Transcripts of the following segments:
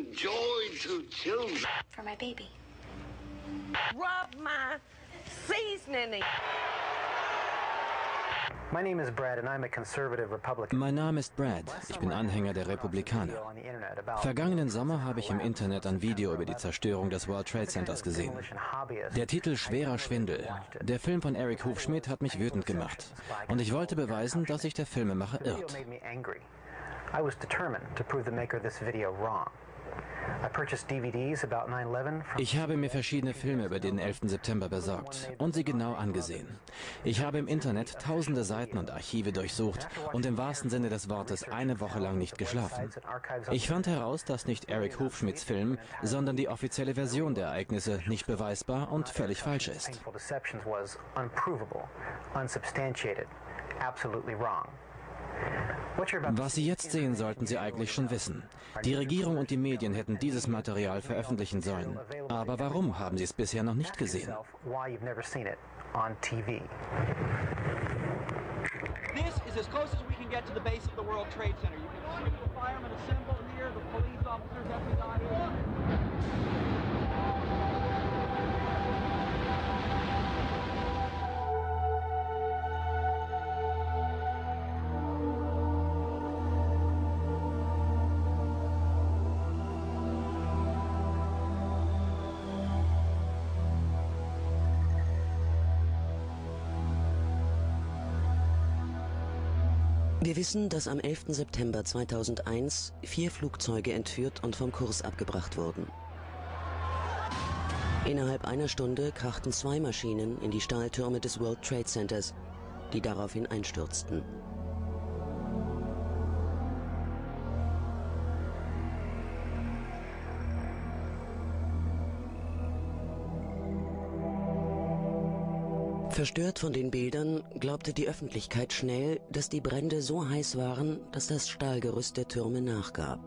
joy to children. For my baby. Rub my seasoning. Mein Name ist Brad, ich bin Anhänger der Republikaner. Vergangenen Sommer habe ich im Internet ein Video über die Zerstörung des World Trade Centers gesehen. Der Titel Schwerer Schwindel. Der Film von Eric Hufschmidt hat mich wütend gemacht. Und ich wollte beweisen, dass sich der Filmemacher irrt. Ich habe mir verschiedene Filme über den 11. September besorgt und sie genau angesehen. Ich habe im Internet tausende Seiten und Archive durchsucht und im wahrsten Sinne des Wortes eine Woche lang nicht geschlafen. Ich fand heraus, dass nicht Eric Hufschmidts Film, sondern die offizielle Version der Ereignisse nicht beweisbar und völlig falsch ist. Was Sie jetzt sehen, sollten Sie eigentlich schon wissen. Die Regierung und die Medien hätten dieses Material veröffentlichen sollen. Aber warum haben Sie es bisher noch nicht gesehen? This is as close as we can get to the base of the World Trade Center. You can see the firemen assembled here, the police officers have been got here. Wir wissen, dass am 11. September 2001 4 Flugzeuge entführt und vom Kurs abgebracht wurden. Innerhalb einer Stunde krachten 2 Maschinen in die Stahltürme des World Trade Centers, die daraufhin einstürzten. Verstört von den Bildern glaubte die Öffentlichkeit schnell, dass die Brände so heiß waren, dass das Stahlgerüst der Türme nachgab.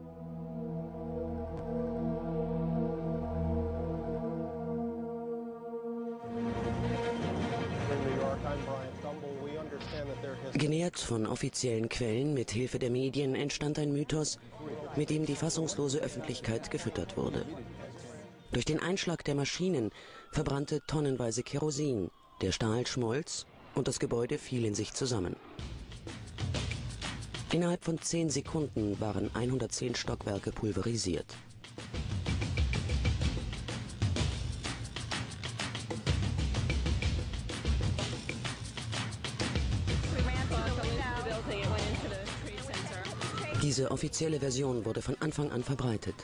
Genährt von offiziellen Quellen mit Hilfe der Medien entstand ein Mythos, mit dem die fassungslose Öffentlichkeit gefüttert wurde. Durch den Einschlag der Maschinen verbrannte tonnenweise Kerosin. Der Stahl schmolz und das Gebäude fiel in sich zusammen. Innerhalb von 10 Sekunden waren 110 Stockwerke pulverisiert. Diese offizielle Version wurde von Anfang an verbreitet.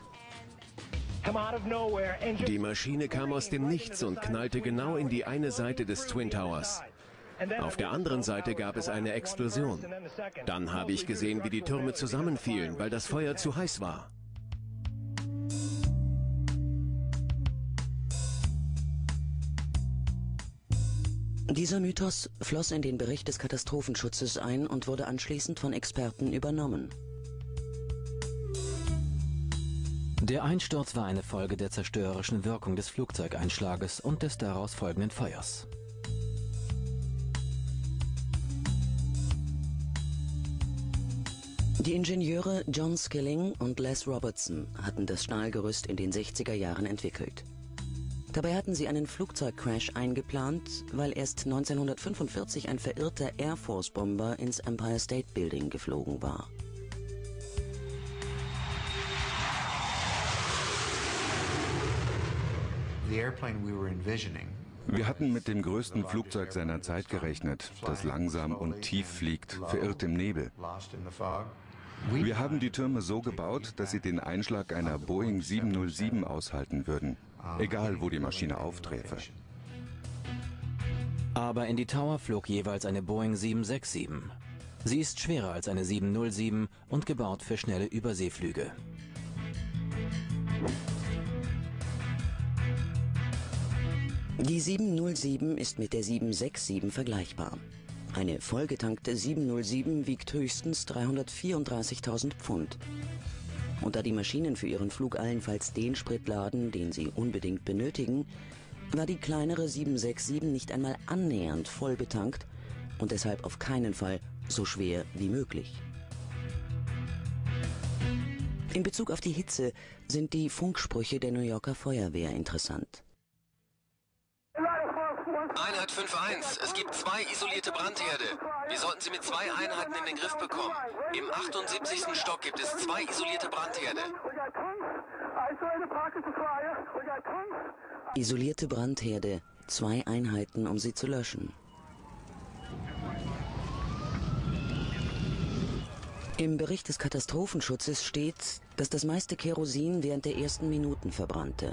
Die Maschine kam aus dem Nichts und knallte genau in die eine Seite des Twin Towers. Auf der anderen Seite gab es eine Explosion. Dann habe ich gesehen, wie die Türme zusammenfielen, weil das Feuer zu heiß war. Dieser Mythos floss in den Bericht des Katastrophenschutzes ein und wurde anschließend von Experten übernommen. Der Einsturz war eine Folge der zerstörerischen Wirkung des Flugzeugeinschlages und des daraus folgenden Feuers. Die Ingenieure John Skilling und Les Robertson hatten das Stahlgerüst in den 60er Jahren entwickelt. Dabei hatten sie einen Flugzeugcrash eingeplant, weil erst 1945 ein verirrter Air Force Bomber ins Empire State Building geflogen war. Wir hatten mit dem größten Flugzeug seiner Zeit gerechnet, das langsam und tief fliegt, verirrt im Nebel. Wir haben die Türme so gebaut, dass sie den Einschlag einer Boeing 707 aushalten würden, egal wo die Maschine aufträfe. Aber in die Tower flog jeweils eine Boeing 767. Sie ist schwerer als eine 707 und gebaut für schnelle Überseeflüge. Die 707 ist mit der 767 vergleichbar. Eine vollgetankte 707 wiegt höchstens 334.000 Pfund. Und da die Maschinen für ihren Flug allenfalls den Sprit laden, den sie unbedingt benötigen, war die kleinere 767 nicht einmal annähernd voll betankt und deshalb auf keinen Fall so schwer wie möglich. In Bezug auf die Hitze sind die Funksprüche der New Yorker Feuerwehr interessant. Einheit 5-1, es gibt 2 isolierte Brandherde. Wir sollten sie mit 2 Einheiten in den Griff bekommen. Im 78. Stock gibt es 2 isolierte Brandherde. Isolierte Brandherde, 2 Einheiten, um sie zu löschen. Im Bericht des Katastrophenschutzes steht, dass das meiste Kerosin während der ersten Minuten verbrannte.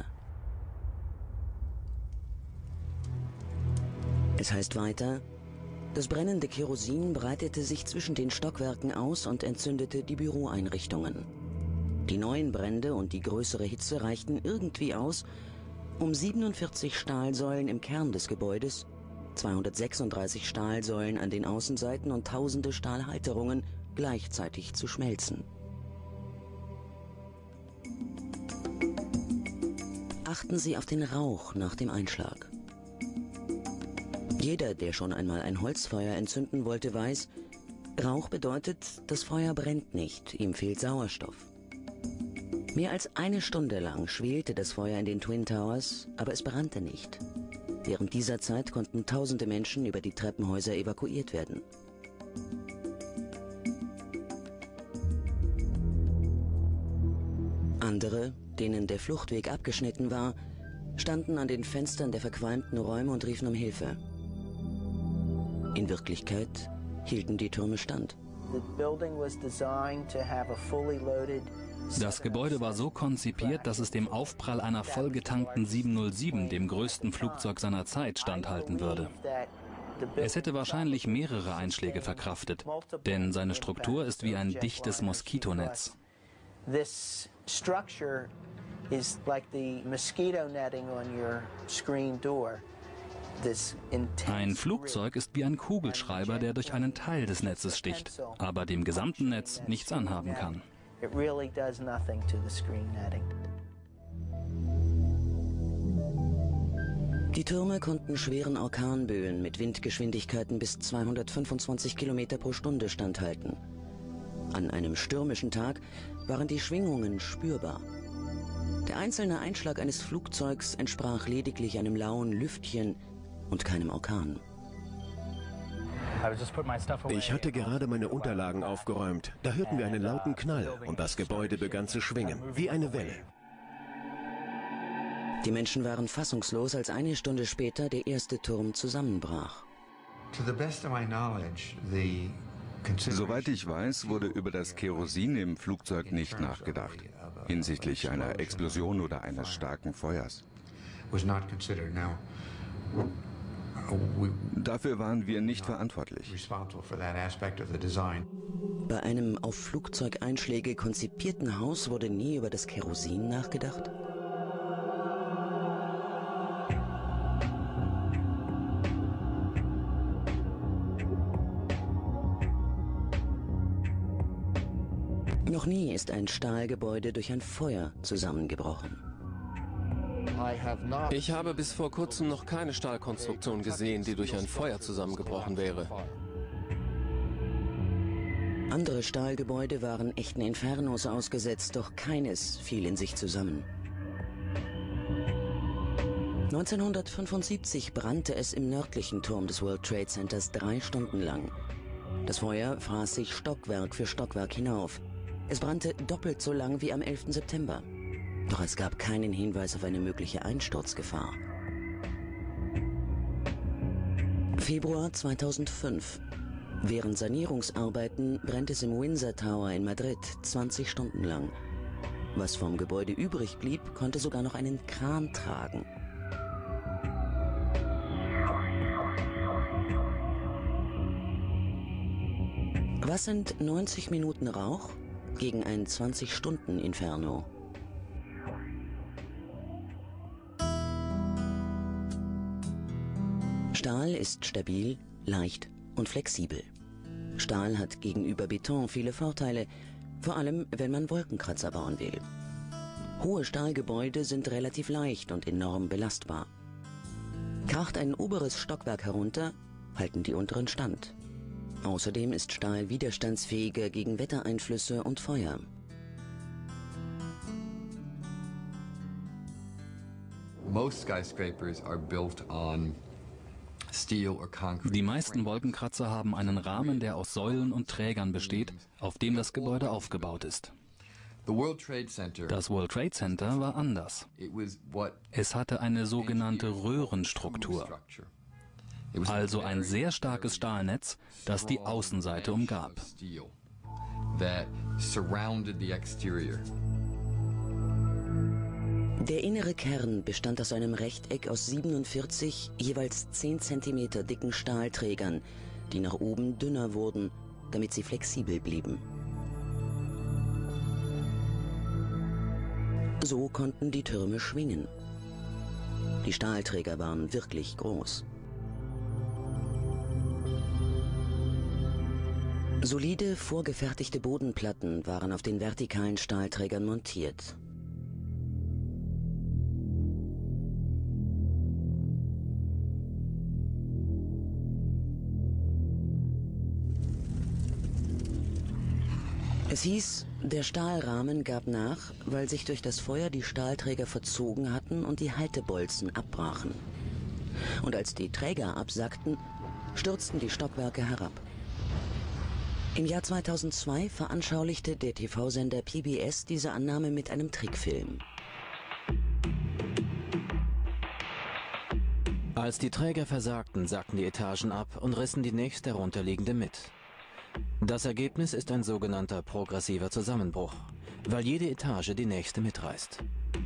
Es heißt weiter, das brennende Kerosin breitete sich zwischen den Stockwerken aus und entzündete die Büroeinrichtungen. Die neuen Brände und die größere Hitze reichten irgendwie aus, um 47 Stahlsäulen im Kern des Gebäudes, 236 Stahlsäulen an den Außenseiten und tausende Stahlhalterungen gleichzeitig zu schmelzen. Achten Sie auf den Rauch nach dem Einschlag. Jeder, der schon einmal ein Holzfeuer entzünden wollte, weiß, Rauch bedeutet, das Feuer brennt nicht, ihm fehlt Sauerstoff. Mehr als 1 Stunde lang schwelte das Feuer in den Twin Towers, aber es brannte nicht. Während dieser Zeit konnten tausende Menschen über die Treppenhäuser evakuiert werden. Andere, denen der Fluchtweg abgeschnitten war, standen an den Fenstern der verqualmten Räume und riefen um Hilfe. In Wirklichkeit hielten die Türme stand. Das Gebäude war so konzipiert, dass es dem Aufprall einer vollgetankten 707, dem größten Flugzeug seiner Zeit, standhalten würde. Es hätte wahrscheinlich mehrere Einschläge verkraftet, denn seine Struktur ist wie ein dichtes Moskitonetz. This structure is like the mosquito netting on your screen door. Ein Flugzeug ist wie ein Kugelschreiber, der durch einen Teil des Netzes sticht, aber dem gesamten Netz nichts anhaben kann. Die Türme konnten schweren Orkanböen mit Windgeschwindigkeiten bis 225 Kilometer pro Stunde standhalten. An einem stürmischen Tag waren die Schwingungen spürbar. Der einzelne Einschlag eines Flugzeugs entsprach lediglich einem lauen Lüftchen und keinem Orkan. Ich hatte gerade meine Unterlagen aufgeräumt. Da hörten wir einen lauten Knall und das Gebäude begann zu schwingen, wie eine Welle. Die Menschen waren fassungslos, als 1 Stunde später der erste Turm zusammenbrach. Soweit ich weiß, wurde über das Kerosin im Flugzeug nicht nachgedacht, hinsichtlich einer Explosion oder eines starken Feuers. Dafür waren wir nicht verantwortlich. Bei einem auf Flugzeugeinschläge konzipierten Haus wurde nie über das Kerosin nachgedacht? Noch nie ist ein Stahlgebäude durch ein Feuer zusammengebrochen. Ich habe bis vor kurzem noch keine Stahlkonstruktion gesehen, die durch ein Feuer zusammengebrochen wäre. Andere Stahlgebäude waren echten Infernos ausgesetzt, doch keines fiel in sich zusammen. 1975 brannte es im nördlichen Turm des World Trade Centers 3 Stunden lang. Das Feuer fraß sich Stockwerk für Stockwerk hinauf. Es brannte doppelt so lang wie am 11. September. Doch es gab keinen Hinweis auf eine mögliche Einsturzgefahr. Februar 2005. Während Sanierungsarbeiten brennt es im Windsor Tower in Madrid 20 Stunden lang. Was vom Gebäude übrig blieb, konnte sogar noch einen Kran tragen. Was sind 90 Minuten Rauch gegen ein 20-Stunden-Inferno? Stahl ist stabil, leicht und flexibel. Stahl hat gegenüber Beton viele Vorteile, vor allem wenn man Wolkenkratzer bauen will. Hohe Stahlgebäude sind relativ leicht und enorm belastbar. Kracht ein oberes Stockwerk herunter, halten die unteren stand. Außerdem ist Stahl widerstandsfähiger gegen Wettereinflüsse und Feuer. Die meisten Wolkenkratzer haben einen Rahmen, der aus Säulen und Trägern besteht, auf dem das Gebäude aufgebaut ist. Das World Trade Center war anders. Es hatte eine sogenannte Röhrenstruktur, also ein sehr starkes Stahlnetz, das die Außenseite umgab. Der innere Kern bestand aus einem Rechteck aus 47 jeweils 10 cm dicken Stahlträgern, die nach oben dünner wurden, damit sie flexibel blieben. So konnten die Türme schwingen. Die Stahlträger waren wirklich groß. Solide, vorgefertigte Bodenplatten waren auf den vertikalen Stahlträgern montiert. Es hieß, der Stahlrahmen gab nach, weil sich durch das Feuer die Stahlträger verzogen hatten und die Haltebolzen abbrachen. Und als die Träger absackten, stürzten die Stockwerke herab. Im Jahr 2002 veranschaulichte der TV-Sender PBS diese Annahme mit einem Trickfilm. Als die Träger versagten, sackten die Etagen ab und rissen die nächste herunterliegende mit. Das Ergebnis ist ein sogenannter progressiver Zusammenbruch, weil jede Etage die nächste mitreißt.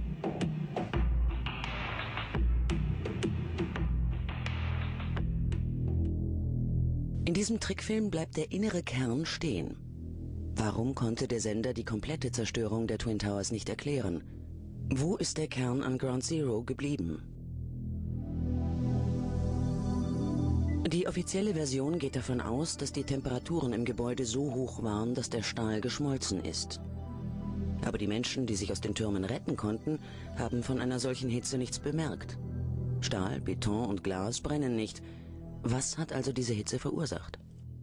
In diesem Trickfilm bleibt der innere Kern stehen. Warum konnte der Sender die komplette Zerstörung der Twin Towers nicht erklären? Wo ist der Kern an Ground Zero geblieben? Die offizielle Version geht davon aus, dass die Temperaturen im Gebäude so hoch waren, dass der Stahl geschmolzen ist. Aber die Menschen, die sich aus den Türmen retten konnten, haben von einer solchen Hitze nichts bemerkt. Stahl, Beton und Glas brennen nicht. Was hat also diese Hitze verursacht?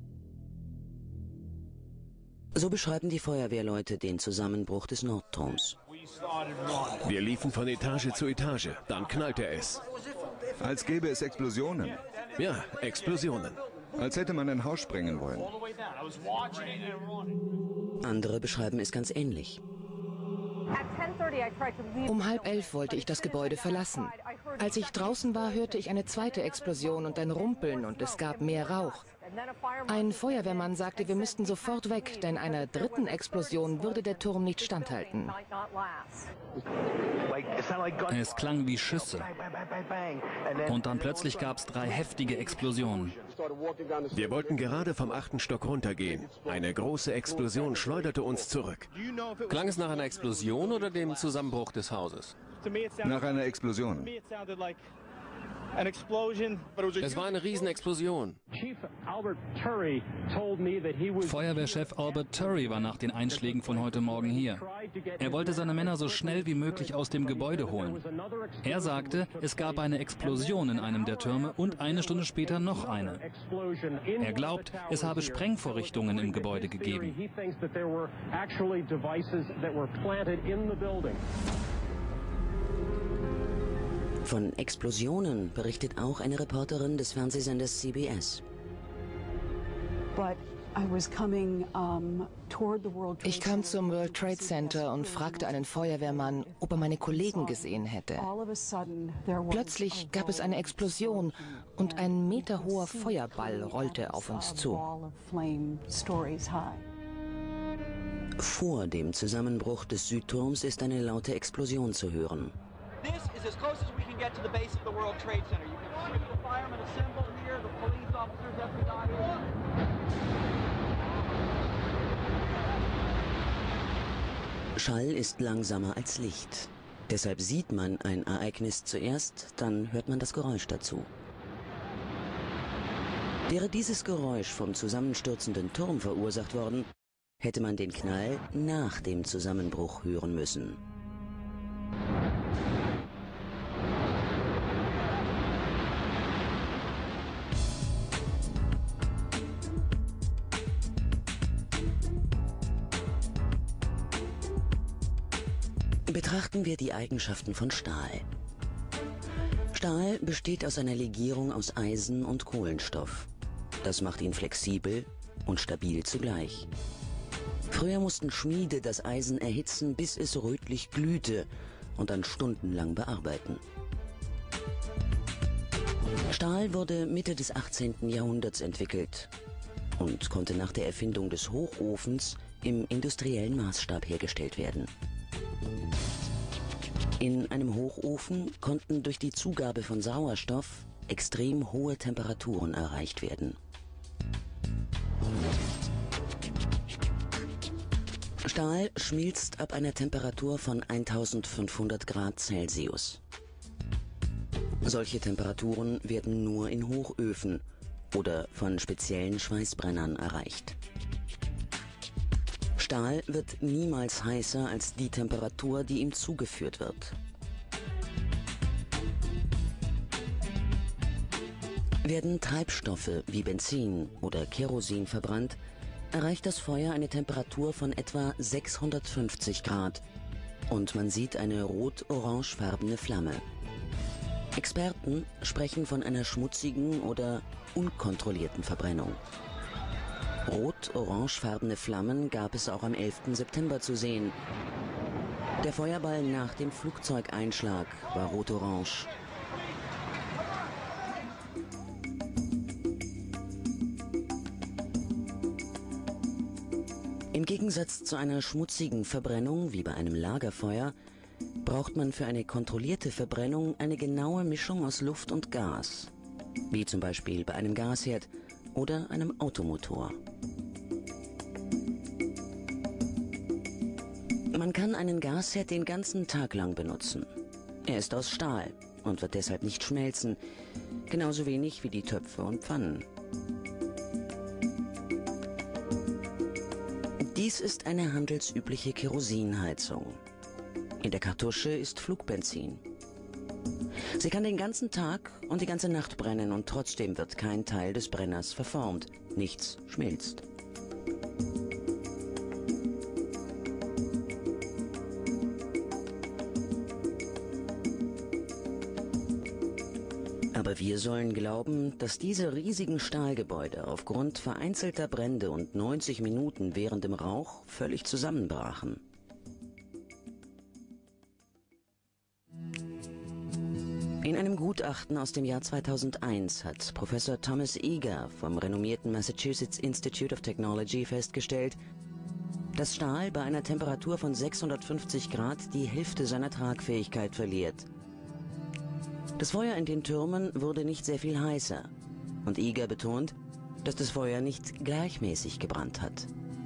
So beschreiben die Feuerwehrleute den Zusammenbruch des Nordturms. Wir liefen von Etage zu Etage, dann knallte es. Als gäbe es Explosionen. Ja, Explosionen. Als hätte man ein Haus sprengen wollen. Andere beschreiben es ganz ähnlich. Um 10:30 wollte ich das Gebäude verlassen. Als ich draußen war, hörte ich eine zweite Explosion und ein Rumpeln und es gab mehr Rauch. Ein Feuerwehrmann sagte, wir müssten sofort weg, denn einer dritten Explosion würde der Turm nicht standhalten. Es klang wie Schüsse. Und dann plötzlich gab es 3 heftige Explosionen. Wir wollten gerade vom 8. Stock runtergehen. Eine große Explosion schleuderte uns zurück. Klang es nach einer Explosion oder dem Zusammenbruch des Hauses? Nach einer Explosion. Es war eine Riesenexplosion. Feuerwehrchef Albert Turry war nach den Einschlägen von heute Morgen hier. Er wollte seine Männer so schnell wie möglich aus dem Gebäude holen. Er sagte, es gab eine Explosion in einem der Türme und eine Stunde später noch eine. Er glaubt, es habe Sprengvorrichtungen im Gebäude gegeben. Von Explosionen berichtet auch eine Reporterin des Fernsehsenders CBS. Ich kam zum World Trade Center und fragte einen Feuerwehrmann, ob er meine Kollegen gesehen hätte. Plötzlich gab es eine Explosion und ein meterhoher Feuerball rollte auf uns zu. Vor dem Zusammenbruch des Südturms ist eine laute Explosion zu hören. This is as close as we can get to the base of the World Trade Center. You can see the firemen assembled here, the police officers, everybody. Schall ist langsamer als Licht. Deshalb sieht man ein Ereignis zuerst, dann hört man das Geräusch dazu. Wäre dieses Geräusch vom zusammenstürzenden Turm verursacht worden, hätte man den Knall nach dem Zusammenbruch hören müssen. Betrachten wir die Eigenschaften von Stahl. Stahl besteht aus einer Legierung aus Eisen und Kohlenstoff. Das macht ihn flexibel und stabil zugleich. Früher mussten Schmiede das Eisen erhitzen, bis es rötlich glühte und dann stundenlang bearbeiten. Stahl wurde Mitte des 18. Jahrhunderts entwickelt und konnte nach der Erfindung des Hochofens im industriellen Maßstab hergestellt werden. In einem Hochofen konnten durch die Zugabe von Sauerstoff extrem hohe Temperaturen erreicht werden. Stahl schmilzt ab einer Temperatur von 1500 Grad Celsius. Solche Temperaturen werden nur in Hochöfen oder von speziellen Schweißbrennern erreicht. Stahl wird niemals heißer als die Temperatur, die ihm zugeführt wird. Werden Treibstoffe wie Benzin oder Kerosin verbrannt, erreicht das Feuer eine Temperatur von etwa 650 Grad und man sieht eine rot-orangefarbene Flamme. Experten sprechen von einer schmutzigen oder unkontrollierten Verbrennung. Rot-orangefarbene Flammen gab es auch am 11. September zu sehen. Der Feuerball nach dem Flugzeugeinschlag war rot-orange. Im Gegensatz zu einer schmutzigen Verbrennung wie bei einem Lagerfeuer braucht man für eine kontrollierte Verbrennung eine genaue Mischung aus Luft und Gas, wie zum Beispiel bei einem Gasherd oder einem Automotor. Man kann einen Gasherd den ganzen Tag lang benutzen. Er ist aus Stahl und wird deshalb nicht schmelzen, genauso wenig wie die Töpfe und Pfannen. Dies ist eine handelsübliche Kerosinheizung. In der Kartusche ist Flugbenzin. Sie kann den ganzen Tag und die ganze Nacht brennen und trotzdem wird kein Teil des Brenners verformt. Nichts schmilzt. Aber wir sollen glauben, dass diese riesigen Stahlgebäude aufgrund vereinzelter Brände und 90 Minuten währendem Rauch völlig zusammenbrachen. In einem Gutachten aus dem Jahr 2001 hat Professor Thomas Eagar vom renommierten Massachusetts Institute of Technology festgestellt, dass Stahl bei einer Temperatur von 650 Grad die Hälfte seiner Tragfähigkeit verliert. Das Feuer in den Türmen wurde nicht sehr viel heißer und Eagar betont, dass das Feuer nicht gleichmäßig gebrannt hat.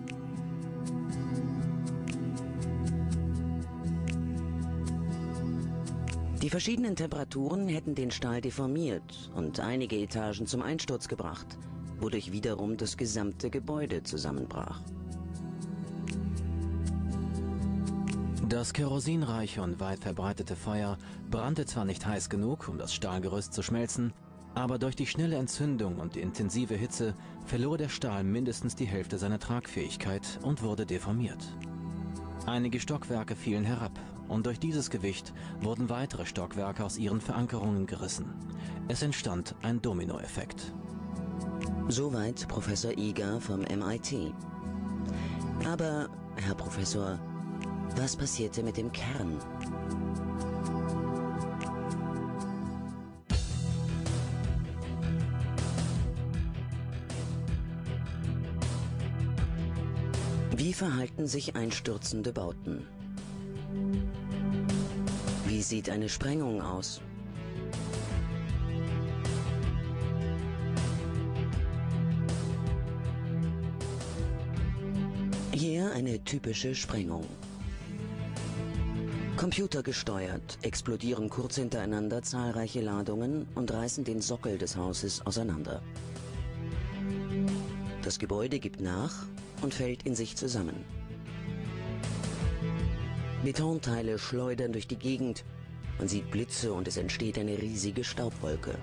Die verschiedenen Temperaturen hätten den Stahl deformiert und einige Etagen zum Einsturz gebracht, wodurch wiederum das gesamte Gebäude zusammenbrach. Das kerosinreiche und weit verbreitete Feuer brannte zwar nicht heiß genug, um das Stahlgerüst zu schmelzen, aber durch die schnelle Entzündung und die intensive Hitze verlor der Stahl mindestens die Hälfte seiner Tragfähigkeit und wurde deformiert. Einige Stockwerke fielen herab und durch dieses Gewicht wurden weitere Stockwerke aus ihren Verankerungen gerissen. Es entstand ein Dominoeffekt. Soweit Professor Eagar vom MIT. Aber, Herr Professor, was passierte mit dem Kern? Wie verhalten sich einstürzende Bauten? Wie sieht eine Sprengung aus? Hier eine typische Sprengung. Computergesteuert explodieren kurz hintereinander zahlreiche Ladungen und reißen den Sockel des Hauses auseinander. Das Gebäude gibt nach und fällt in sich zusammen. Betonteile schleudern durch die Gegend, man sieht Blitze und es entsteht eine riesige Staubwolke.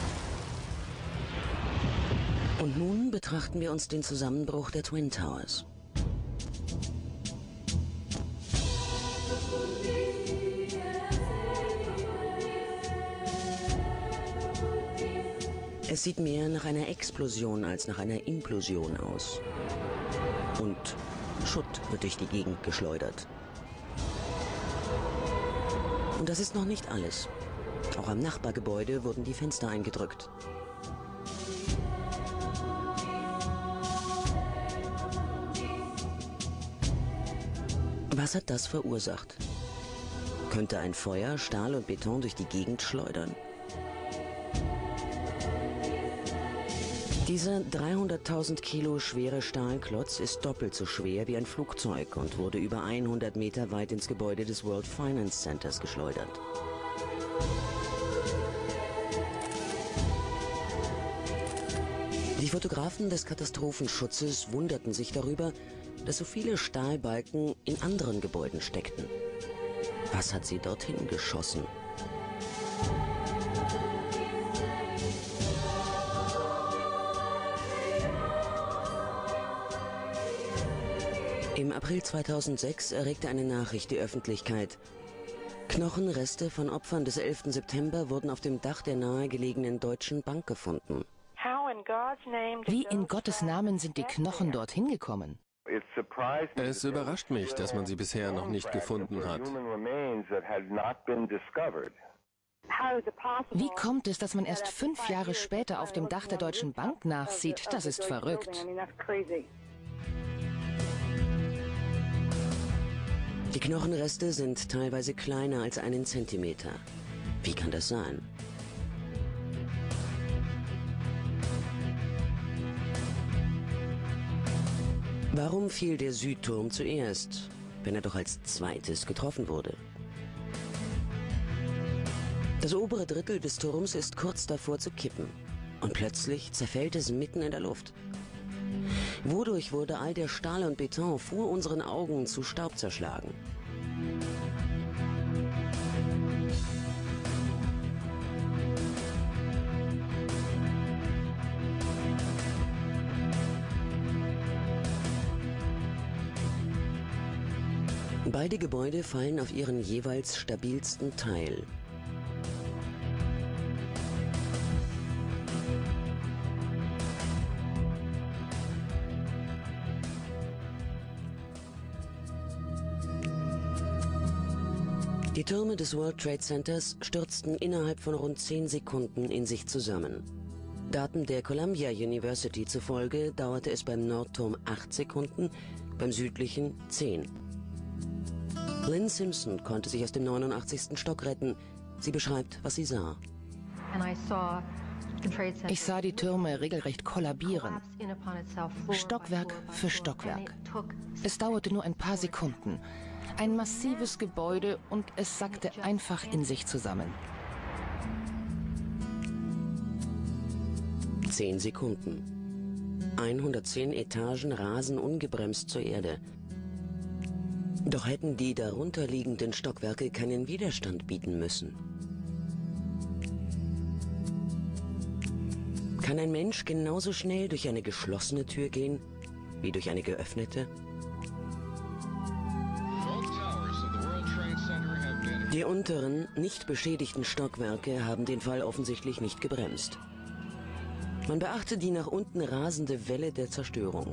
Und nun betrachten wir uns den Zusammenbruch der Twin Towers. Es sieht mehr nach einer Explosion als nach einer Implosion aus. Und Schutt wird durch die Gegend geschleudert. Und das ist noch nicht alles. Auch am Nachbargebäude wurden die Fenster eingedrückt. Was hat das verursacht? Könnte ein Feuer Stahl und Beton durch die Gegend schleudern? Dieser 300.000 Kilo schwere Stahlklotz ist doppelt so schwer wie ein Flugzeug und wurde über 100 Meter weit ins Gebäude des World Finance Centers geschleudert. Die Fotografen des Katastrophenschutzes wunderten sich darüber, dass so viele Stahlbalken in anderen Gebäuden steckten. Was hat sie dorthin geschossen? Im April 2006 erregte eine Nachricht die Öffentlichkeit. Knochenreste von Opfern des 11. September wurden auf dem Dach der nahegelegenen Deutschen Bank gefunden. Wie in Gottes Namen sind die Knochen dorthin gekommen? Es überrascht mich, dass man sie bisher noch nicht gefunden hat. Wie kommt es, dass man erst 5 Jahre später auf dem Dach der Deutschen Bank nachsieht? Das ist verrückt. Die Knochenreste sind teilweise kleiner als 1 Zentimeter. Wie kann das sein? Warum fiel der Südturm zuerst, wenn er doch als zweites getroffen wurde? Das obere Drittel des Turms ist kurz davor zu kippen und plötzlich zerfällt es mitten in der Luft. Wodurch wurde all der Stahl und Beton vor unseren Augen zu Staub zerschlagen? Beide Gebäude fallen auf ihren jeweils stabilsten Teil. Die Türme des World Trade Centers stürzten innerhalb von rund 10 Sekunden in sich zusammen. Daten der Columbia University zufolge dauerte es beim Nordturm 8 Sekunden, beim südlichen 10. Lynn Simpson konnte sich aus dem 89. Stock retten. Sie beschreibt, was sie sah. Ich sah die Türme regelrecht kollabieren, Stockwerk für Stockwerk. Es dauerte nur ein paar Sekunden. Ein massives Gebäude und es sackte einfach in sich zusammen. 10 Sekunden. 110 Etagen rasen ungebremst zur Erde. Doch hätten die darunterliegenden Stockwerke keinen Widerstand bieten müssen. Kann ein Mensch genauso schnell durch eine geschlossene Tür gehen, wie durch eine geöffnete? Die unteren, nicht beschädigten Stockwerke haben den Fall offensichtlich nicht gebremst. Man beachte die nach unten rasende Welle der Zerstörung.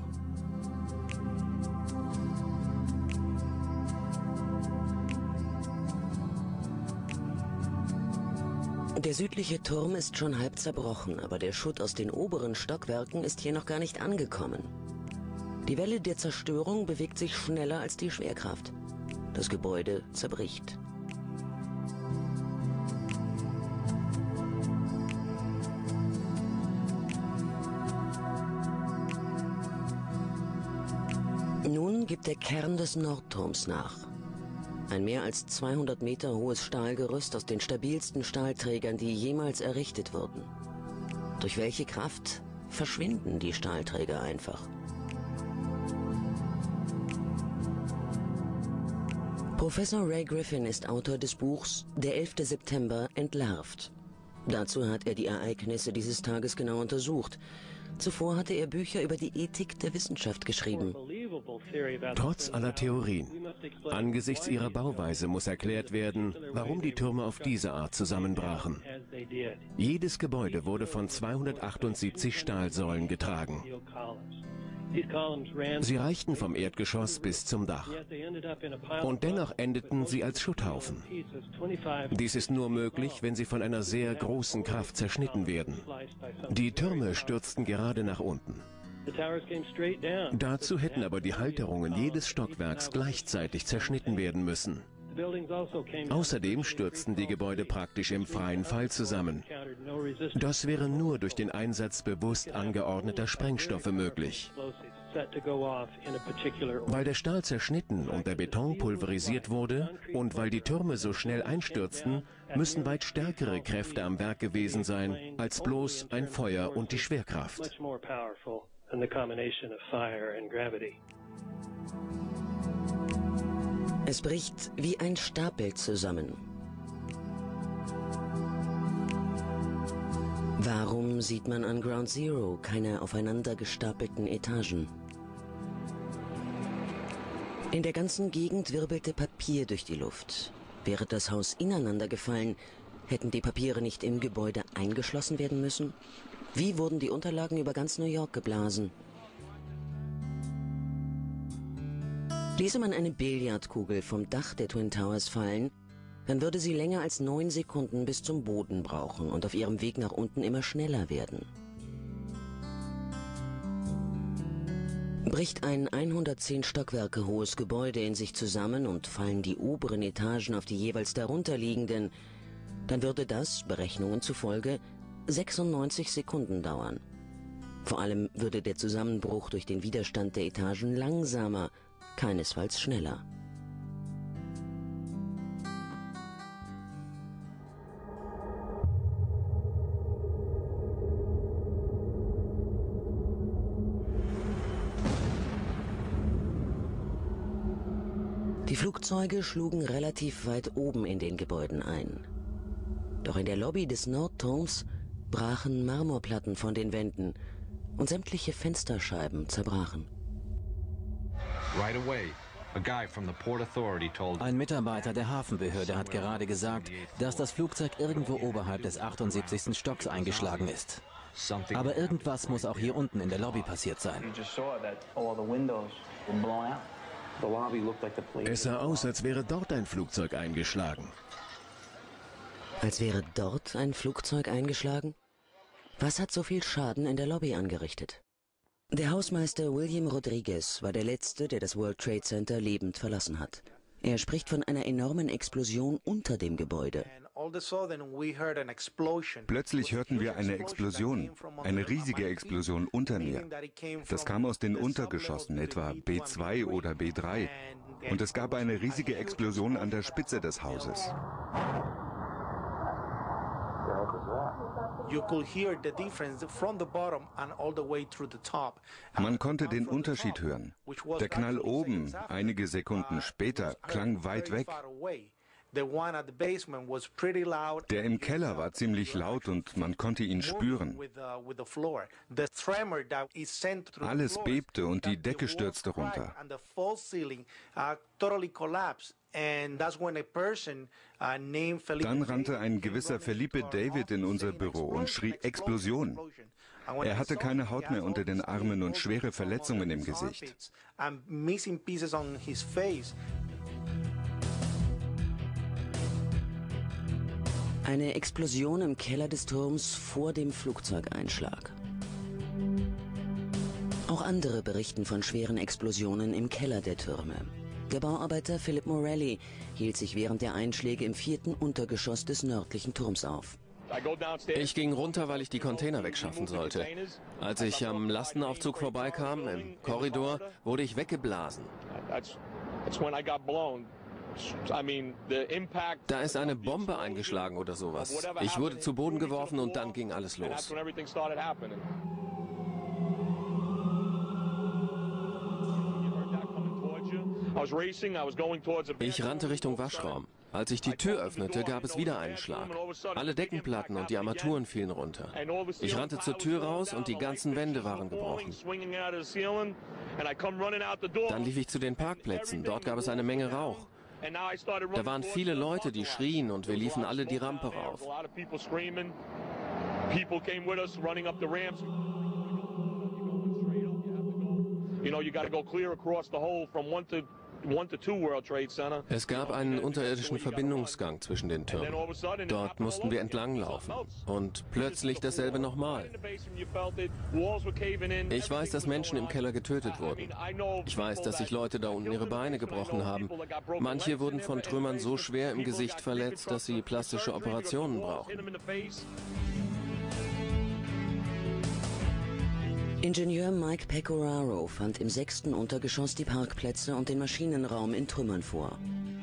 Der südliche Turm ist schon halb zerbrochen, aber der Schutt aus den oberen Stockwerken ist hier noch gar nicht angekommen. Die Welle der Zerstörung bewegt sich schneller als die Schwerkraft. Das Gebäude zerbricht. Nun gibt der Kern des Nordturms nach. Ein mehr als 200 Meter hohes Stahlgerüst aus den stabilsten Stahlträgern, die jemals errichtet wurden. Durch welche Kraft verschwinden die Stahlträger einfach? Professor Ray Griffin ist Autor des Buchs Der 11. September entlarvt. Dazu hat er die Ereignisse dieses Tages genau untersucht. Zuvor hatte er Bücher über die Ethik der Wissenschaft geschrieben. Trotz aller Theorien, Angesichts ihrer Bauweise muss erklärt werden, warum die Türme auf diese Art zusammenbrachen. Jedes Gebäude wurde von 278 Stahlsäulen getragen. Sie reichten vom Erdgeschoss bis zum Dach. Und dennoch endeten sie als Schutthaufen. Dies ist nur möglich, wenn sie von einer sehr großen Kraft zerschnitten werden. Die Türme stürzten gerade nach unten. Dazu hätten aber die Halterungen jedes Stockwerks gleichzeitig zerschnitten werden müssen. Außerdem stürzten die Gebäude praktisch im freien Fall zusammen. Das wäre nur durch den Einsatz bewusst angeordneter Sprengstoffe möglich. Weil der Stahl zerschnitten und der Beton pulverisiert wurde und weil die Türme so schnell einstürzten, müssen weit stärkere Kräfte am Werk gewesen sein, als bloß ein Feuer und die Schwerkraft. Es bricht wie ein Stapel zusammen. Warum sieht man an Ground Zero keine aufeinander gestapelten Etagen? In der ganzen Gegend wirbelte Papier durch die Luft. Wäre das Haus ineinander gefallen, hätten die Papiere nicht im Gebäude eingeschlossen werden müssen? Wie wurden die Unterlagen über ganz New York geblasen? Ließe man eine Billardkugel vom Dach der Twin Towers fallen, dann würde sie länger als 9 Sekunden bis zum Boden brauchen und auf ihrem Weg nach unten immer schneller werden. Bricht ein 110 Stockwerke hohes Gebäude in sich zusammen und fallen die oberen Etagen auf die jeweils darunterliegenden, dann würde das, Berechnungen zufolge, 96 Sekunden dauern. Vor allem würde der Zusammenbruch durch den Widerstand der Etagen langsamer, keinesfalls schneller. Die Flugzeuge schlugen relativ weit oben in den Gebäuden ein. Doch in der Lobby des Nordturms brachen Marmorplatten von den Wänden und sämtliche Fensterscheiben zerbrachen. Ein Mitarbeiter der Hafenbehörde hat gerade gesagt, dass das Flugzeug irgendwo oberhalb des 78. Stocks eingeschlagen ist. Aber irgendwas muss auch hier unten in der Lobby passiert sein. Es sah aus, als wäre dort ein Flugzeug eingeschlagen. Als wäre dort ein Flugzeug eingeschlagen? Was hat so viel Schaden in der Lobby angerichtet? Der Hausmeister William Rodriguez war der Letzte, der das World Trade Center lebend verlassen hat. Er spricht von einer enormen Explosion unter dem Gebäude. Plötzlich hörten wir eine Explosion, eine riesige Explosion unter mir. Das kam aus den Untergeschossen, etwa B2 oder B3. Und es gab eine riesige Explosion an der Spitze des Hauses. Man konnte den Unterschied hören. Der Knall oben, einige Sekunden später, klang weit weg. Der im Keller war ziemlich laut und man konnte ihn spüren. Alles bebte und die Decke stürzte runter. Dann rannte ein gewisser Felipe David in unser Büro und schrie Explosion. Er hatte keine Haut mehr unter den Armen und schwere Verletzungen im Gesicht. Eine Explosion im Keller des Turms vor dem Flugzeugeinschlag. Auch andere berichten von schweren Explosionen im Keller der Türme. Der Bauarbeiter Philip Morelli hielt sich während der Einschläge im 4. Untergeschoss des nördlichen Turms auf. Ich ging runter, weil ich die Container wegschaffen sollte. Als ich am Lastenaufzug vorbeikam, im Korridor, wurde ich weggeblasen. Da ist eine Bombe eingeschlagen oder sowas. Ich wurde zu Boden geworfen und dann ging alles los. Ich rannte Richtung Waschraum. Als ich die Tür öffnete, gab es wieder einen Schlag. Alle Deckenplatten und die Armaturen fielen runter. Ich rannte zur Tür raus und die ganzen Wände waren gebrochen. Dann lief ich zu den Parkplätzen. Dort gab es eine Menge Rauch. Da waren viele Leute, die schrien und wir liefen alle die Rampe rauf. Es gab einen unterirdischen Verbindungsgang zwischen den Türmen. Dort mussten wir entlanglaufen. Und plötzlich dasselbe nochmal. Ich weiß, dass Menschen im Keller getötet wurden. Ich weiß, dass sich Leute da unten ihre Beine gebrochen haben. Manche wurden von Trümmern so schwer im Gesicht verletzt, dass sie plastische Operationen brauchten. Ingenieur Mike Pecoraro fand im 6. Untergeschoss die Parkplätze und den Maschinenraum in Trümmern vor.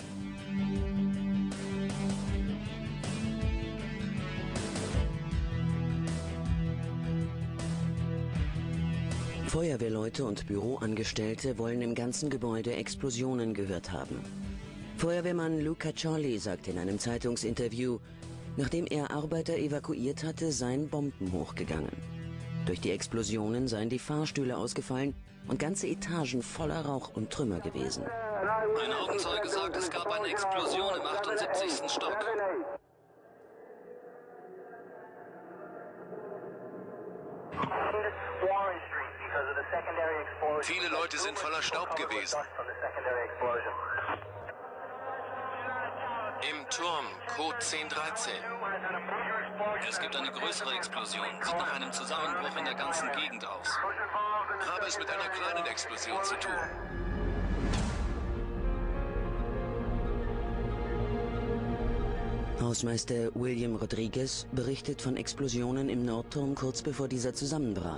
Feuerwehrleute und Büroangestellte wollen im ganzen Gebäude Explosionen gehört haben. Feuerwehrmann Luca Ciolli sagte in einem Zeitungsinterview, nachdem er Arbeiter evakuiert hatte, seien Bomben hochgegangen. Durch die Explosionen seien die Fahrstühle ausgefallen und ganze Etagen voller Rauch und Trümmer gewesen. Ein Augenzeuge sagt, es gab eine Explosion im 78. Stock. Viele Leute sind voller Staub gewesen. Im Turm, Code 1013. Es gibt eine größere Explosion. Sieht nach einem Zusammenbruch in der ganzen Gegend aus. Habe es mit einer kleinen Explosion zu tun. Hausmeister William Rodriguez berichtet von Explosionen im Nordturm kurz bevor dieser zusammenbrach.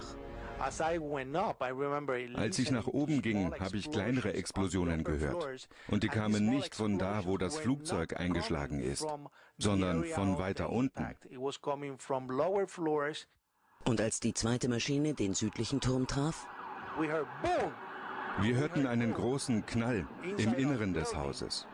Als ich nach oben ging, habe ich kleinere Explosionen gehört. Und die kamen nicht von da, wo das Flugzeug eingeschlagen ist, sondern von weiter unten. Und als die zweite Maschine den südlichen Turm traf? Wir hörten einen großen Knall im Inneren des Hauses.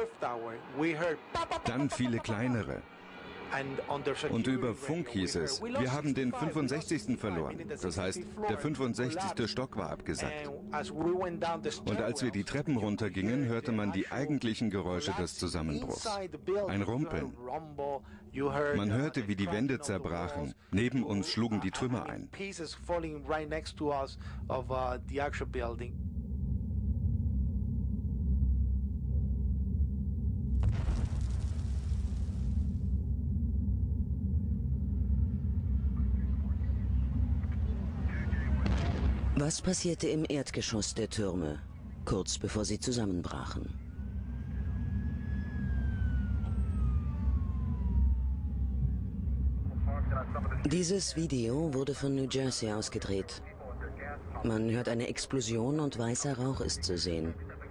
Dann viele kleinere. Und über Funk hieß es, wir haben den 65. verloren. Das heißt, der 65. Stock war abgesackt. Und als wir die Treppen runtergingen, hörte man die eigentlichen Geräusche des Zusammenbruchs. Ein Rumpeln. Man hörte, wie die Wände zerbrachen. Neben uns schlugen die Trümmer ein. Was passierte im Erdgeschoss der Türme, kurz bevor sie zusammenbrachen? Dieses Video wurde von New Jersey aus gedreht. Man hört eine Explosion und weißer Rauch ist zu sehen.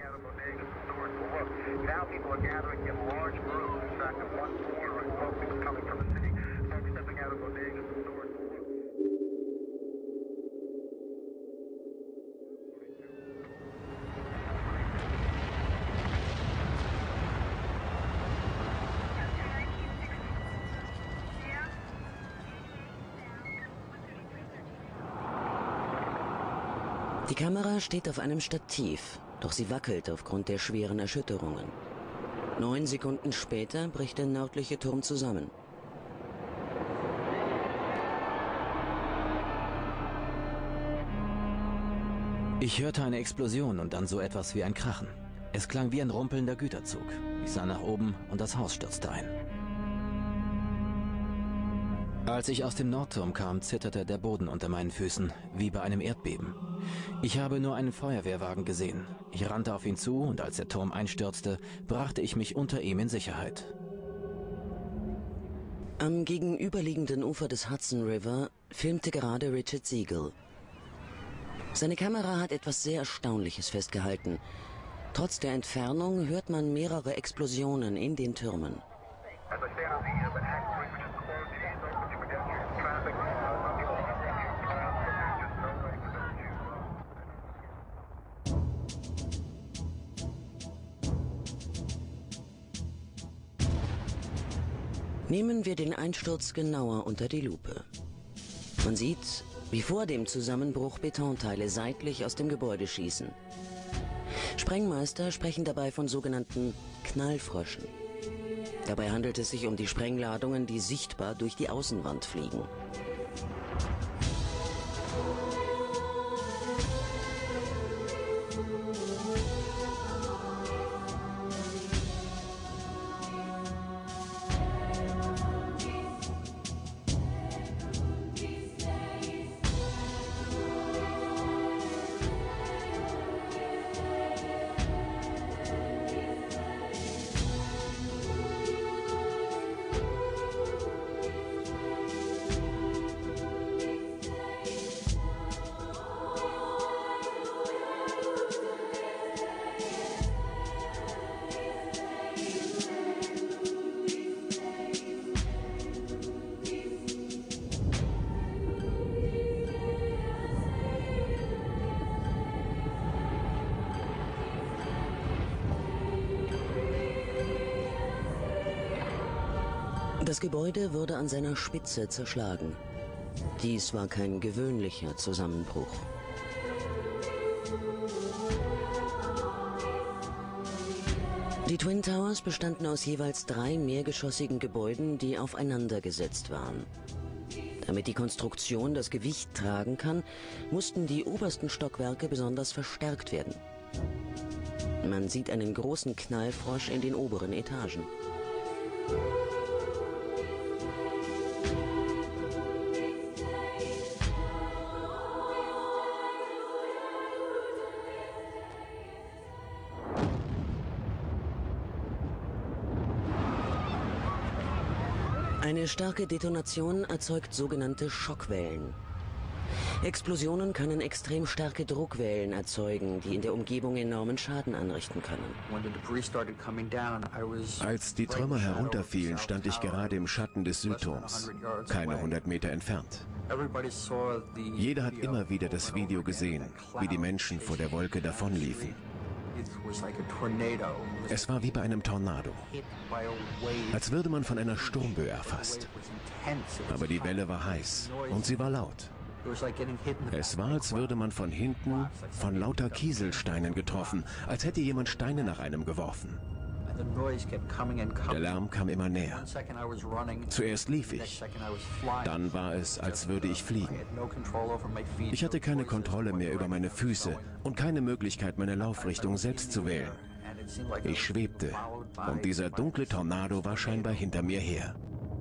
Die Kamera steht auf einem Stativ, doch sie wackelt aufgrund der schweren Erschütterungen. 9 Sekunden später bricht der nördliche Turm zusammen. Ich hörte eine Explosion und dann so etwas wie ein Krachen. Es klang wie ein rumpelnder Güterzug. Ich sah nach oben und das Haus stürzte ein. Als ich aus dem Nordturm kam, zitterte der Boden unter meinen Füßen, wie bei einem Erdbeben. Ich habe nur einen Feuerwehrwagen gesehen. Ich rannte auf ihn zu und als der Turm einstürzte, brachte ich mich unter ihm in Sicherheit. Am gegenüberliegenden Ufer des Hudson River filmte gerade Richard Siegel. Seine Kamera hat etwas sehr Erstaunliches festgehalten. Trotz der Entfernung hört man mehrere Explosionen in den Türmen. Nehmen wir den Einsturz genauer unter die Lupe. Man sieht, wie vor dem Zusammenbruch Betonteile seitlich aus dem Gebäude schießen. Sprengmeister sprechen dabei von sogenannten Knallfröschen. Dabei handelt es sich um die Sprengladungen, die sichtbar durch die Außenwand fliegen. Das Gebäude wurde an seiner Spitze zerschlagen. Dies war kein gewöhnlicher Zusammenbruch. Die Twin Towers bestanden aus jeweils 3 mehrgeschossigen Gebäuden, die aufeinander gesetzt waren. Damit die Konstruktion das Gewicht tragen kann, mussten die obersten Stockwerke besonders verstärkt werden. Man sieht einen großen Knallfrosch in den oberen Etagen. Eine starke Detonation erzeugt sogenannte Schockwellen. Explosionen können extrem starke Druckwellen erzeugen, die in der Umgebung enormen Schaden anrichten können. Als die Trümmer herunterfielen, stand ich gerade im Schatten des Südturms, keine 100 Meter entfernt. Jeder hat immer wieder das Video gesehen, wie die Menschen vor der Wolke davonliefen. Es war wie bei einem Tornado, als würde man von einer Sturmböe erfasst. Aber die Welle war heiß und sie war laut. Es war, als würde man von hinten von lauter Kieselsteinen getroffen, als hätte jemand Steine nach einem geworfen. Der Lärm kam immer näher. Zuerst lief ich. Dann war es, als würde ich fliegen. Ich hatte keine Kontrolle mehr über meine Füße und keine Möglichkeit, meine Laufrichtung selbst zu wählen. Ich schwebte und dieser dunkle Tornado war scheinbar hinter mir her.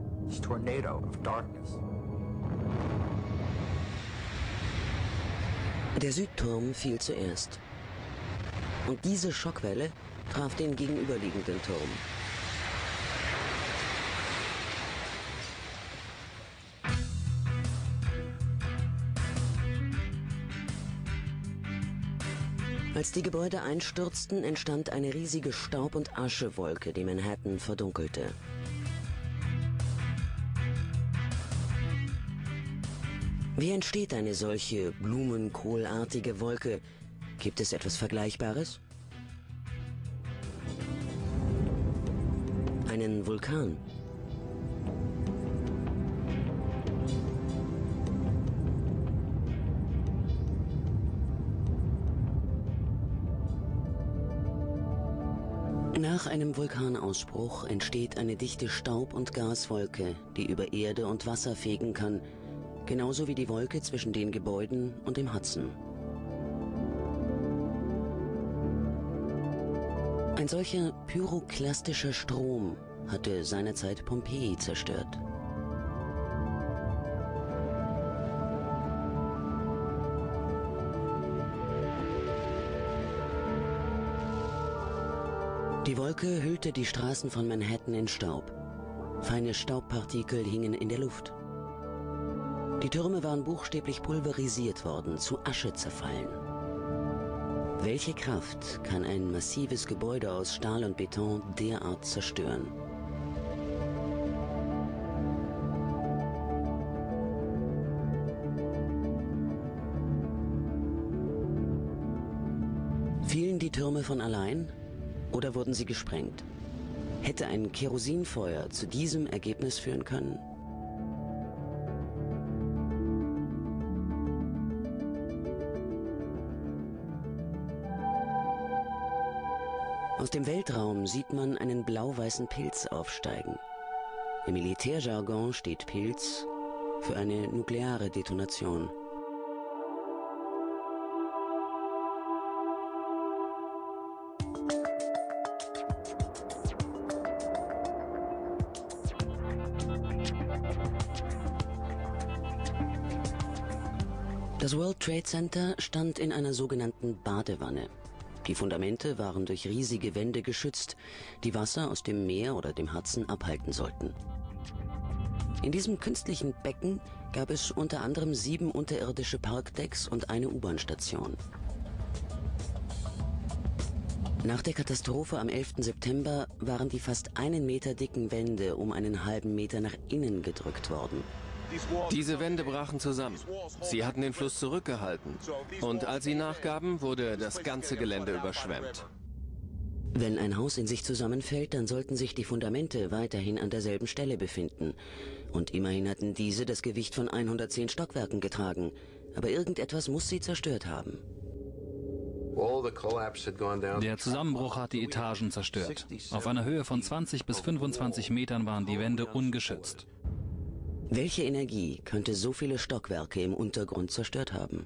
Der Südturm fiel zuerst. Und diese Schockwelle traf den gegenüberliegenden Turm. Als die Gebäude einstürzten, entstand eine riesige Staub- und Aschewolke, die Manhattan verdunkelte. Wie entsteht eine solche blumenkohlartige Wolke? Gibt es etwas Vergleichbares? Einen Vulkan. Nach einem Vulkanausbruch entsteht eine dichte Staub- und Gaswolke, die über Erde und Wasser fegen kann, genauso wie die Wolke zwischen den Gebäuden und dem Hudson. Ein solcher pyroklastischer Strom hatte seinerzeit Pompeji zerstört. Die Wolke hüllte die Straßen von Manhattan in Staub. Feine Staubpartikel hingen in der Luft. Die Türme waren buchstäblich pulverisiert worden, zu Asche zerfallen. Welche Kraft kann ein massives Gebäude aus Stahl und Beton derart zerstören? Fielen die Türme von allein oder wurden sie gesprengt? Hätte ein Kerosinfeuer zu diesem Ergebnis führen können? Aus dem Weltraum sieht man einen blau-weißen Pilz aufsteigen. Im Militärjargon steht Pilz für eine nukleare Detonation. Das World Trade Center stand in einer sogenannten Badewanne. Die Fundamente waren durch riesige Wände geschützt, die Wasser aus dem Meer oder dem Hudson abhalten sollten. In diesem künstlichen Becken gab es unter anderem 7 unterirdische Parkdecks und eine U-Bahn-Station. Nach der Katastrophe am 11. September waren die fast 1 Meter dicken Wände um einen halben Meter nach innen gedrückt worden. Diese Wände brachen zusammen. Sie hatten den Fluss zurückgehalten. Und als sie nachgaben, wurde das ganze Gelände überschwemmt. Wenn ein Haus in sich zusammenfällt, dann sollten sich die Fundamente weiterhin an derselben Stelle befinden. Und immerhin hatten diese das Gewicht von 110 Stockwerken getragen. Aber irgendetwas muss sie zerstört haben. Der Zusammenbruch hat die Etagen zerstört. Auf einer Höhe von 20 bis 25 Metern waren die Wände ungeschützt. Welche Energie könnte so viele Stockwerke im Untergrund zerstört haben?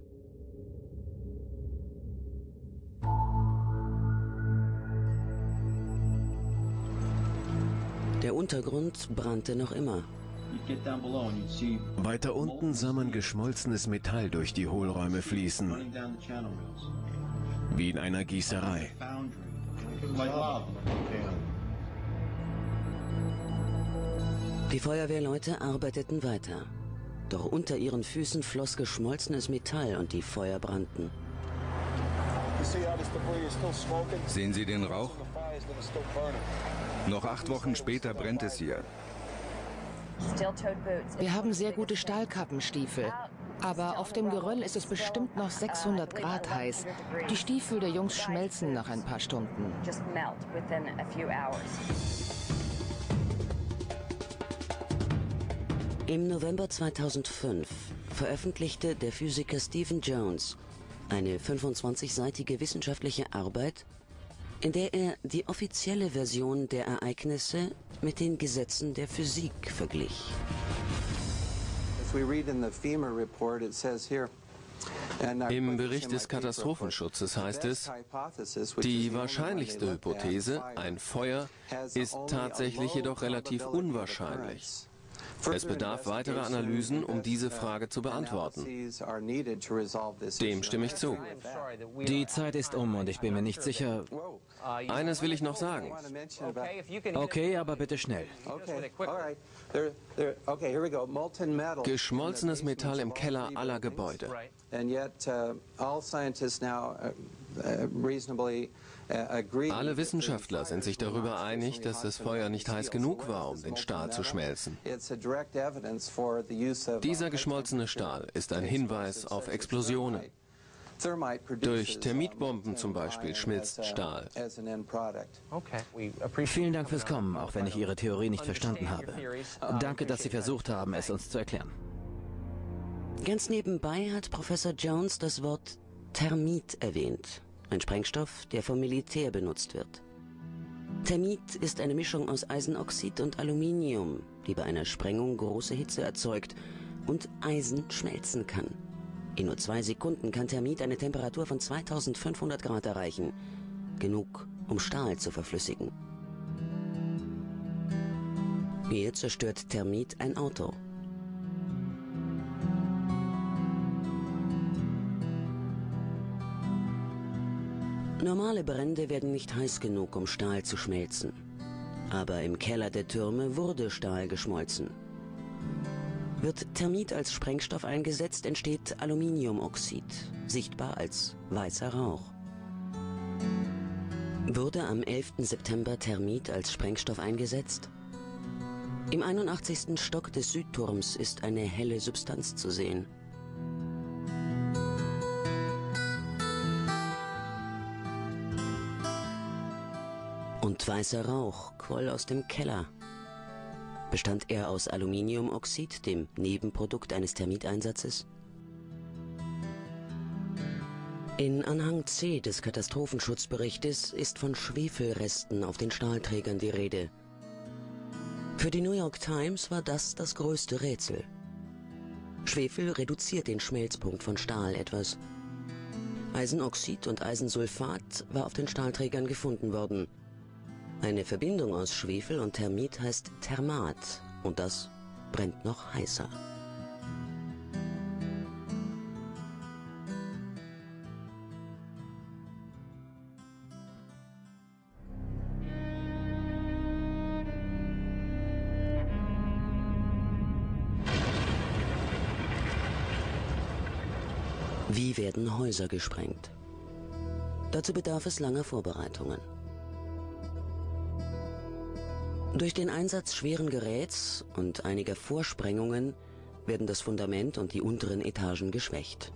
Der Untergrund brannte noch immer. Weiter unten sah man geschmolzenes Metall durch die Hohlräume fließen, wie in einer Gießerei. Die Feuerwehrleute arbeiteten weiter. Doch unter ihren Füßen floss geschmolzenes Metall und die Feuer brannten. Sehen Sie den Rauch? Noch 8 Wochen später brennt es hier. Wir haben sehr gute Stahlkappenstiefel. Aber auf dem Geröll ist es bestimmt noch 600 Grad heiß. Die Stiefel der Jungs schmelzen nach ein paar Stunden. Im November 2005 veröffentlichte der Physiker Stephen Jones eine 25-seitige wissenschaftliche Arbeit, in der er die offizielle Version der Ereignisse mit den Gesetzen der Physik verglich. Im Bericht des Katastrophenschutzes heißt es, die wahrscheinlichste Hypothese, ein Feuer, ist tatsächlich jedoch relativ unwahrscheinlich. Es bedarf weiterer Analysen, um diese Frage zu beantworten. Dem stimme ich zu. Die Zeit ist um und ich bin mir nicht sicher. Eines will ich noch sagen. Okay, aber bitte schnell. Geschmolzenes Metall im Keller aller Gebäude. Alle Wissenschaftler sind sich darüber einig, dass das Feuer nicht heiß genug war, um den Stahl zu schmelzen. Dieser geschmolzene Stahl ist ein Hinweis auf Explosionen. Durch Termitbomben zum Beispiel schmilzt Stahl. Vielen Dank fürs Kommen, auch wenn ich Ihre Theorie nicht verstanden habe. Danke, dass Sie versucht haben, es uns zu erklären. Ganz nebenbei hat Professor Jones das Wort Thermit erwähnt. Ein Sprengstoff, der vom Militär benutzt wird. Thermit ist eine Mischung aus Eisenoxid und Aluminium, die bei einer Sprengung große Hitze erzeugt und Eisen schmelzen kann. In nur 2 Sekunden kann Thermit eine Temperatur von 2500 Grad erreichen. Genug, um Stahl zu verflüssigen. Hier zerstört Thermit ein Auto. Normale Brände werden nicht heiß genug, um Stahl zu schmelzen. Aber im Keller der Türme wurde Stahl geschmolzen. Wird Thermit als Sprengstoff eingesetzt, entsteht Aluminiumoxid, sichtbar als weißer Rauch. Wurde am 11. September Thermit als Sprengstoff eingesetzt? Im 81. Stock des Südturms ist eine helle Substanz zu sehen. Und Weißer Rauch quoll aus dem Keller. Bestand er aus Aluminiumoxid, dem Nebenprodukt eines Termiteinsatzes? In Anhang C des Katastrophenschutzberichtes ist von Schwefelresten auf den Stahlträgern die Rede. Für die New York Times war das größte Rätsel. Schwefel reduziert den Schmelzpunkt von Stahl etwas. Eisenoxid und Eisensulfat war auf den Stahlträgern gefunden worden. Eine Verbindung aus Schwefel und Termit heißt Thermat und das brennt noch heißer. Wie werden Häuser gesprengt? Dazu bedarf es langer Vorbereitungen. Durch den Einsatz schweren Geräts und einiger Vorsprengungen werden das Fundament und die unteren Etagen geschwächt.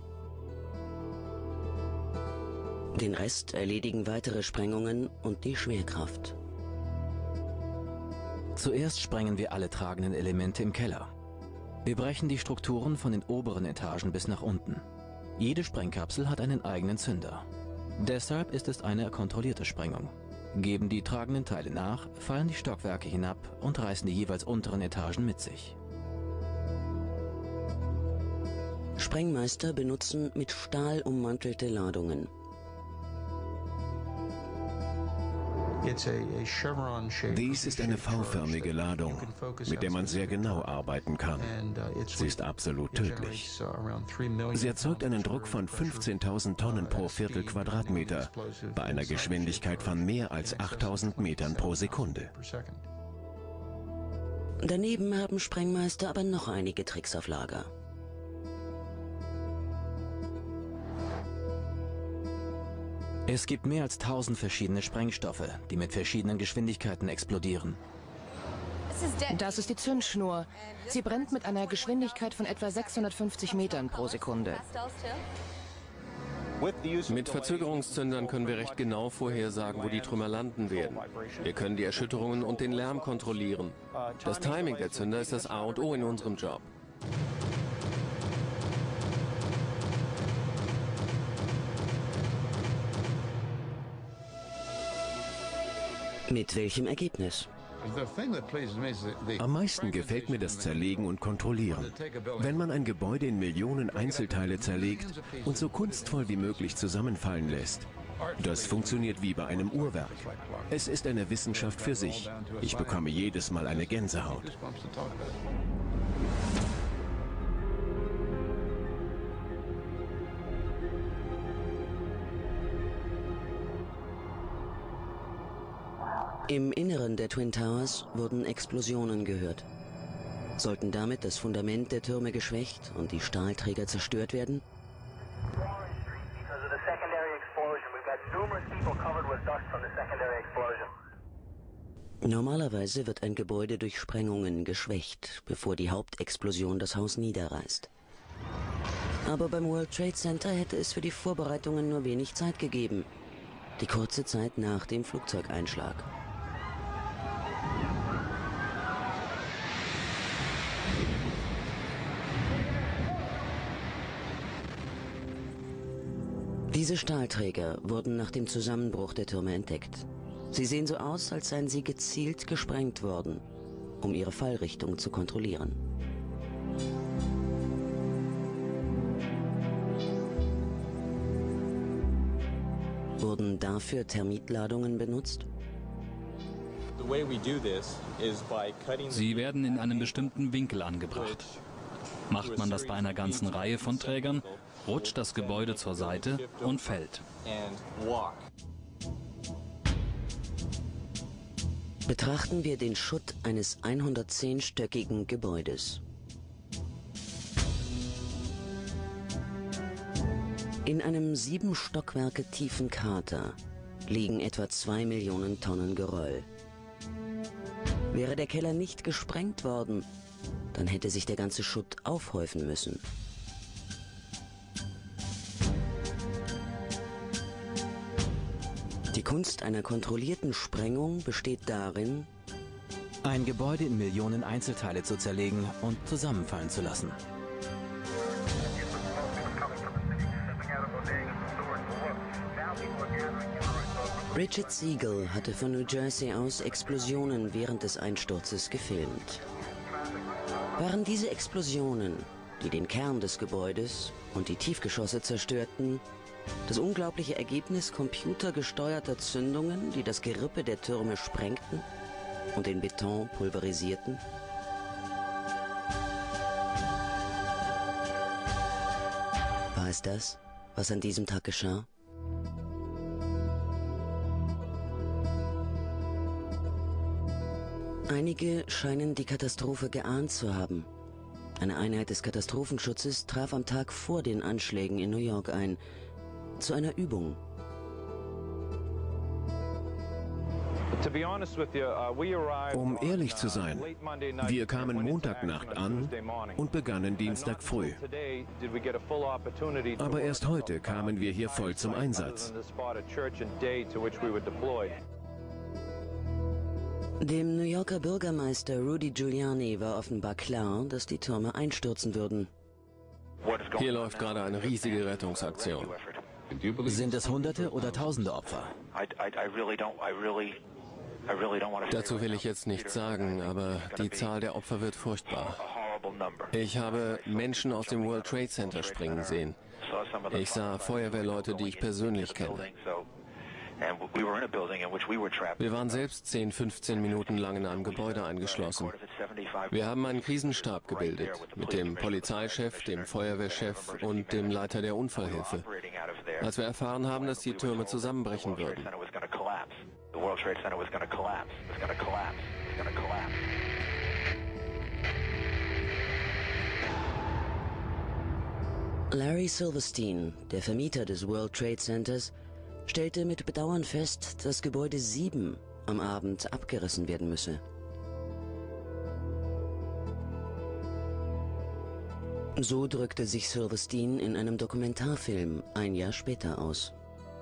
Den Rest erledigen weitere Sprengungen und die Schwerkraft. Zuerst sprengen wir alle tragenden Elemente im Keller. Wir brechen die Strukturen von den oberen Etagen bis nach unten. Jede Sprengkapsel hat einen eigenen Zünder. Deshalb ist es eine kontrollierte Sprengung. Geben die tragenden Teile nach, fallen die Stockwerke hinab und reißen die jeweils unteren Etagen mit sich. Sprengmeister benutzen mit Stahl ummantelte Ladungen. Dies ist eine V-förmige Ladung, mit der man sehr genau arbeiten kann. Sie ist absolut tödlich. Sie erzeugt einen Druck von 15.000 Tonnen pro Viertelquadratmeter bei einer Geschwindigkeit von mehr als 8.000 Metern pro Sekunde. Daneben haben Sprengmeister aber noch einige Tricks auf Lager. Es gibt mehr als 1000 verschiedene Sprengstoffe, die mit verschiedenen Geschwindigkeiten explodieren. Das ist die Zündschnur. Sie brennt mit einer Geschwindigkeit von etwa 650 Metern pro Sekunde. Mit Verzögerungszündern können wir recht genau vorhersagen, wo die Trümmer landen werden. Wir können die Erschütterungen und den Lärm kontrollieren. Das Timing der Zünder ist das A und O in unserem Job. Mit welchem Ergebnis? Am meisten gefällt mir das Zerlegen und Kontrollieren. Wenn man ein Gebäude in Millionen Einzelteile zerlegt und so kunstvoll wie möglich zusammenfallen lässt, das funktioniert wie bei einem Uhrwerk. Es ist eine Wissenschaft für sich. Ich bekomme jedes Mal eine Gänsehaut. Im Inneren der Twin Towers wurden Explosionen gehört. Sollten damit das Fundament der Türme geschwächt und die Stahlträger zerstört werden? Normalerweise wird ein Gebäude durch Sprengungen geschwächt, bevor die Hauptexplosion das Haus niederreißt. Aber beim World Trade Center hätte es für die Vorbereitungen nur wenig Zeit gegeben. Die kurze Zeit nach dem Flugzeugeinschlag. Diese Stahlträger wurden nach dem Zusammenbruch der Türme entdeckt. Sie sehen so aus, als seien sie gezielt gesprengt worden, um ihre Fallrichtung zu kontrollieren. Wurden dafür Termitladungen benutzt? Sie werden in einem bestimmten Winkel angebracht. Macht man das bei einer ganzen Reihe von Trägern, rutscht das Gebäude zur Seite und fällt. Betrachten wir den Schutt eines 110-stöckigen Gebäudes. In einem 7 Stockwerke tiefen Krater liegen etwa 2 Millionen Tonnen Geröll. Wäre der Keller nicht gesprengt worden, dann hätte sich der ganze Schutt aufhäufen müssen. Die Kunst einer kontrollierten Sprengung besteht darin, ein Gebäude in Millionen Einzelteile zu zerlegen und zusammenfallen zu lassen. Richard Siegel hatte von New Jersey aus Explosionen während des Einsturzes gefilmt. Waren diese Explosionen, die den Kern des Gebäudes und die Tiefgeschosse zerstörten, das unglaubliche Ergebnis computergesteuerter Zündungen, die das Gerippe der Türme sprengten und den Beton pulverisierten? War es das, was an diesem Tag geschah? Einige scheinen die Katastrophe geahnt zu haben. Eine Einheit des Katastrophenschutzes traf am Tag vor den Anschlägen in New York ein, zu einer Übung. Um ehrlich zu sein, wir kamen Montagnacht an und begannen Dienstag früh. Aber erst heute kamen wir hier voll zum Einsatz. Dem New Yorker Bürgermeister Rudy Giuliani war offenbar klar, dass die Türme einstürzen würden. Hier läuft gerade eine riesige Rettungsaktion. Sind es Hunderte oder Tausende Opfer? Dazu will ich jetzt nichts sagen, aber die Zahl der Opfer wird furchtbar. Ich habe Menschen aus dem World Trade Center springen sehen. Ich sah Feuerwehrleute, die ich persönlich kenne. Wir waren selbst 10, 15 Minuten lang in einem Gebäude eingeschlossen. Wir haben einen Krisenstab gebildet, mit dem Polizeichef, dem Feuerwehrchef und dem Leiter der Unfallhilfe. Als wir erfahren haben, dass die Türme zusammenbrechen würden. Larry Silverstein, der Vermieter des World Trade Centers, stellte mit Bedauern fest, dass Gebäude 7 am Abend abgerissen werden müsse. So drückte sich Silverstein in einem Dokumentarfilm ein Jahr später aus.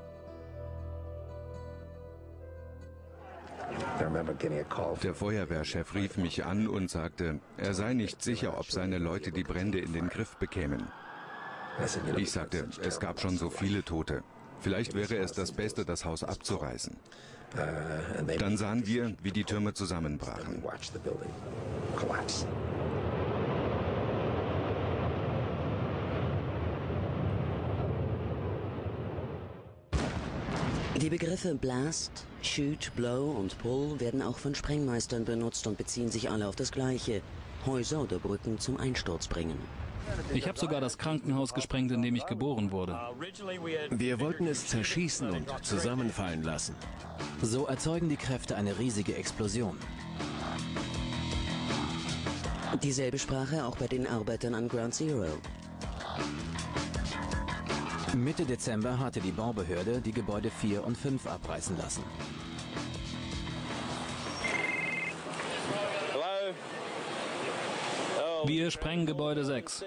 Der Feuerwehrchef rief mich an und sagte, er sei nicht sicher, ob seine Leute die Brände in den Griff bekämen. Ich sagte, es gab schon so viele Tote. Vielleicht wäre es das Beste, das Haus abzureißen. Dann sahen wir, wie die Türme zusammenbrachen. Die Begriffe Blast, Shoot, Blow und Pull werden auch von Sprengmeistern benutzt und beziehen sich alle auf das Gleiche: Häuser oder Brücken zum Einsturz bringen. Ich habe sogar das Krankenhaus gesprengt, in dem ich geboren wurde. Wir wollten es zerschießen und zusammenfallen lassen. So erzeugen die Kräfte eine riesige Explosion. Dieselbe Sprache auch bei den Arbeitern an Ground Zero. Mitte Dezember hatte die Baubehörde die Gebäude 4 und 5 abreißen lassen. Wir sprengen Gebäude 6.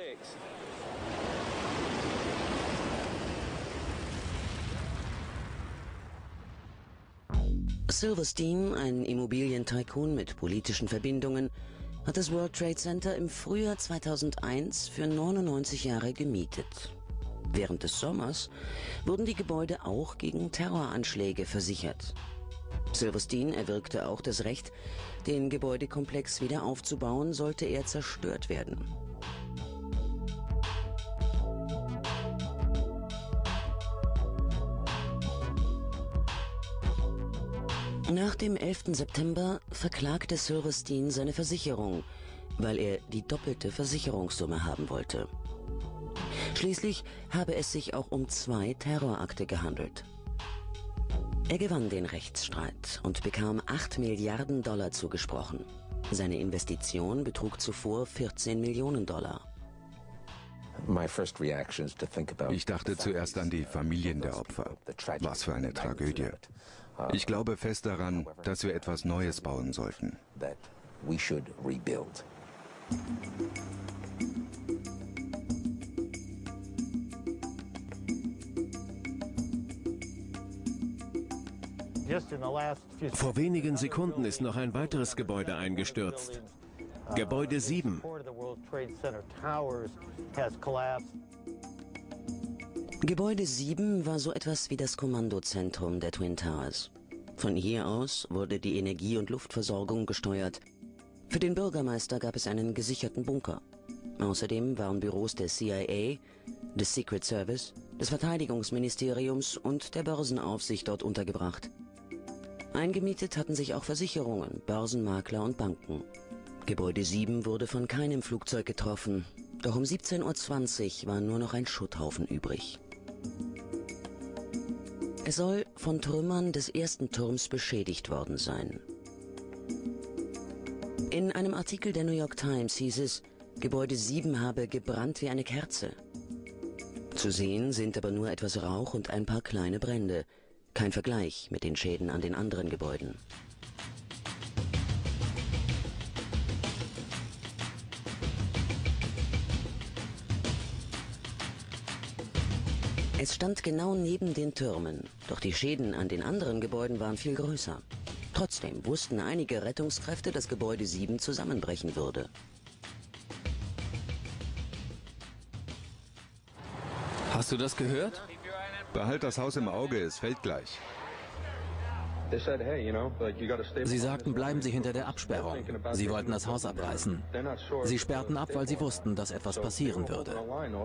Silverstein, ein Immobilientycoon mit politischen Verbindungen, hat das World Trade Center im Frühjahr 2001 für 99 Jahre gemietet. Während des Sommers wurden die Gebäude auch gegen Terroranschläge versichert. Silverstein erwirkte auch das Recht, den Gebäudekomplex wieder aufzubauen, sollte er zerstört werden. Nach dem 11. September verklagte Silverstein seine Versicherung, weil er die doppelte Versicherungssumme haben wollte. Schließlich habe es sich auch um 2 Terrorakte gehandelt. Er gewann den Rechtsstreit und bekam $8 Milliarden zugesprochen. Seine Investition betrug zuvor $14 Millionen. Ich dachte zuerst an die Familien der Opfer. Was für eine Tragödie. Ich glaube fest daran, dass wir etwas Neues bauen sollten. Vor wenigen Sekunden ist noch ein weiteres Gebäude eingestürzt. Gebäude 7. Gebäude 7 war so etwas wie das Kommandozentrum der Twin Towers. Von hier aus wurde die Energie- und Luftversorgung gesteuert. Für den Bürgermeister gab es einen gesicherten Bunker. Außerdem waren Büros der CIA, des Secret Service, des Verteidigungsministeriums und der Börsenaufsicht dort untergebracht. Eingemietet hatten sich auch Versicherungen, Börsenmakler und Banken. Gebäude 7 wurde von keinem Flugzeug getroffen, doch um 17:20 Uhr war nur noch ein Schutthaufen übrig. Es soll von Trümmern des ersten Turms beschädigt worden sein. In einem Artikel der New York Times hieß es, Gebäude 7 habe gebrannt wie eine Kerze. Zu sehen sind aber nur etwas Rauch und ein paar kleine Brände. Kein Vergleich mit den Schäden an den anderen Gebäuden. Es stand genau neben den Türmen, doch die Schäden an den anderen Gebäuden waren viel größer. Trotzdem wussten einige Rettungskräfte, dass Gebäude 7 zusammenbrechen würde. Hast du das gehört? Behalt das Haus im Auge, es fällt gleich. Sie sagten, bleiben Sie hinter der Absperrung. Sie wollten das Haus abreißen. Sie sperrten ab, weil sie wussten, dass etwas passieren würde.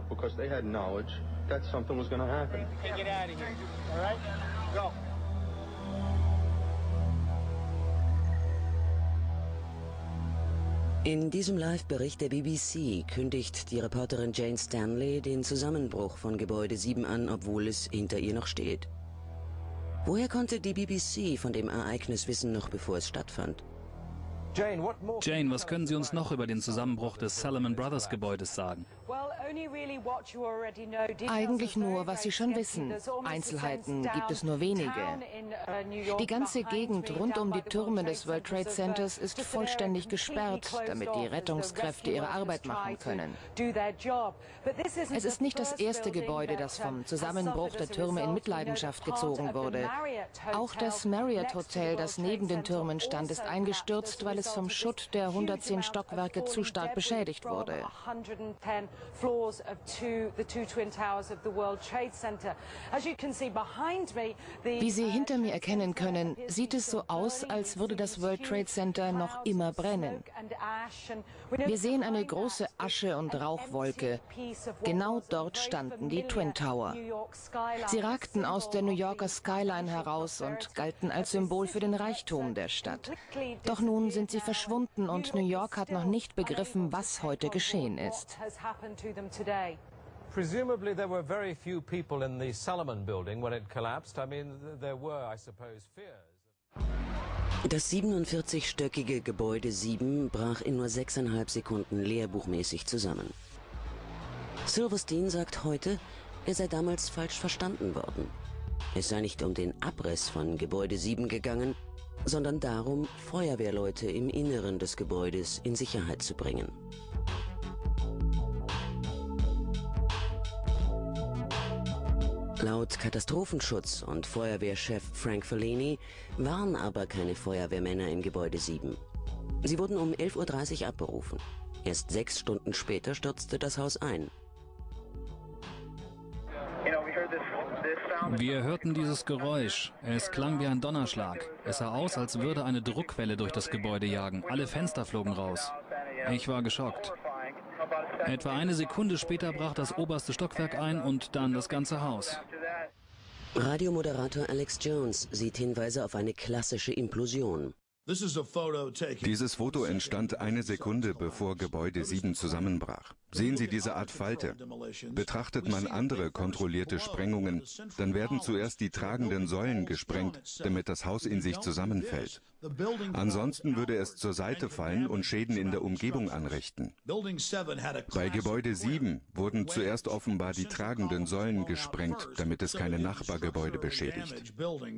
In diesem Live-Bericht der BBC kündigt die Reporterin Jane Stanley den Zusammenbruch von Gebäude 7 an, obwohl es hinter ihr noch steht. Woher konnte die BBC von dem Ereignis wissen, noch bevor es stattfand? Jane, was können Sie uns noch über den Zusammenbruch des Salomon Brothers Gebäudes sagen? Eigentlich nur, was Sie schon wissen. Einzelheiten gibt es nur wenige. Die ganze Gegend rund um die Türme des World Trade Centers ist vollständig gesperrt, damit die Rettungskräfte ihre Arbeit machen können. Es ist nicht das erste Gebäude, das vom Zusammenbruch der Türme in Mitleidenschaft gezogen wurde. Auch das Marriott Hotel, das neben den Türmen stand, ist eingestürzt, weil es vom Schutt der 110 Stockwerke zu stark beschädigt wurde. Wie Sie hinter mir erkennen können, sieht es so aus, als würde das World Trade Center noch immer brennen. Wir sehen eine große Asche- und Rauchwolke. Genau dort standen die Twin Tower. Sie ragten aus der New Yorker Skyline heraus und galten als Symbol für den Reichtum der Stadt. Doch nun sind sie verschwunden und New York hat noch nicht begriffen, was heute geschehen ist. Presumably there were very few people in the Salomon building when it collapsed. I mean, there were, I suppose, fears. Das 47-stöckige Gebäude 7 brach in nur 6,5 Sekunden lehrbuchmäßig zusammen. Silverstein sagt heute, er sei damals falsch verstanden worden. Es sei nicht um den Abriss von Gebäude 7 gegangen, sondern darum, Feuerwehrleute im Inneren des Gebäudes in Sicherheit zu bringen. Laut Katastrophenschutz und Feuerwehrchef Frank Fellini waren aber keine Feuerwehrmänner im Gebäude 7. Sie wurden um 11:30 Uhr abberufen. Erst 6 Stunden später stürzte das Haus ein. Wir hörten dieses Geräusch. Es klang wie ein Donnerschlag. Es sah aus, als würde eine Druckwelle durch das Gebäude jagen. Alle Fenster flogen raus. Ich war geschockt. Etwa eine Sekunde später brach das oberste Stockwerk ein und dann das ganze Haus. Radiomoderator Alex Jones sieht Hinweise auf eine klassische Implosion. Dieses Foto entstand eine Sekunde, bevor Gebäude 7 zusammenbrach. Sehen Sie diese Art Falte? Betrachtet man andere kontrollierte Sprengungen, dann werden zuerst die tragenden Säulen gesprengt, damit das Haus in sich zusammenfällt. Ansonsten würde es zur Seite fallen und Schäden in der Umgebung anrichten. Bei Gebäude 7 wurden zuerst offenbar die tragenden Säulen gesprengt, damit es keine Nachbargebäude beschädigt.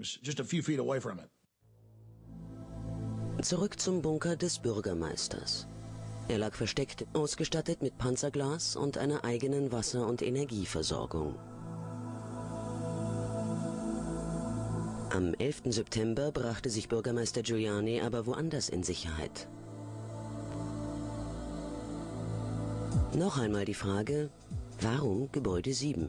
Zurück zum Bunker des Bürgermeisters. Er lag versteckt, ausgestattet mit Panzerglas und einer eigenen Wasser- und Energieversorgung. Am 11. September brachte sich Bürgermeister Giuliani aber woanders in Sicherheit. Noch einmal die Frage, warum Gebäude 7?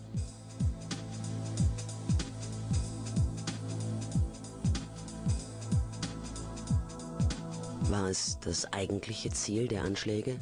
War es das eigentliche Ziel der Anschläge?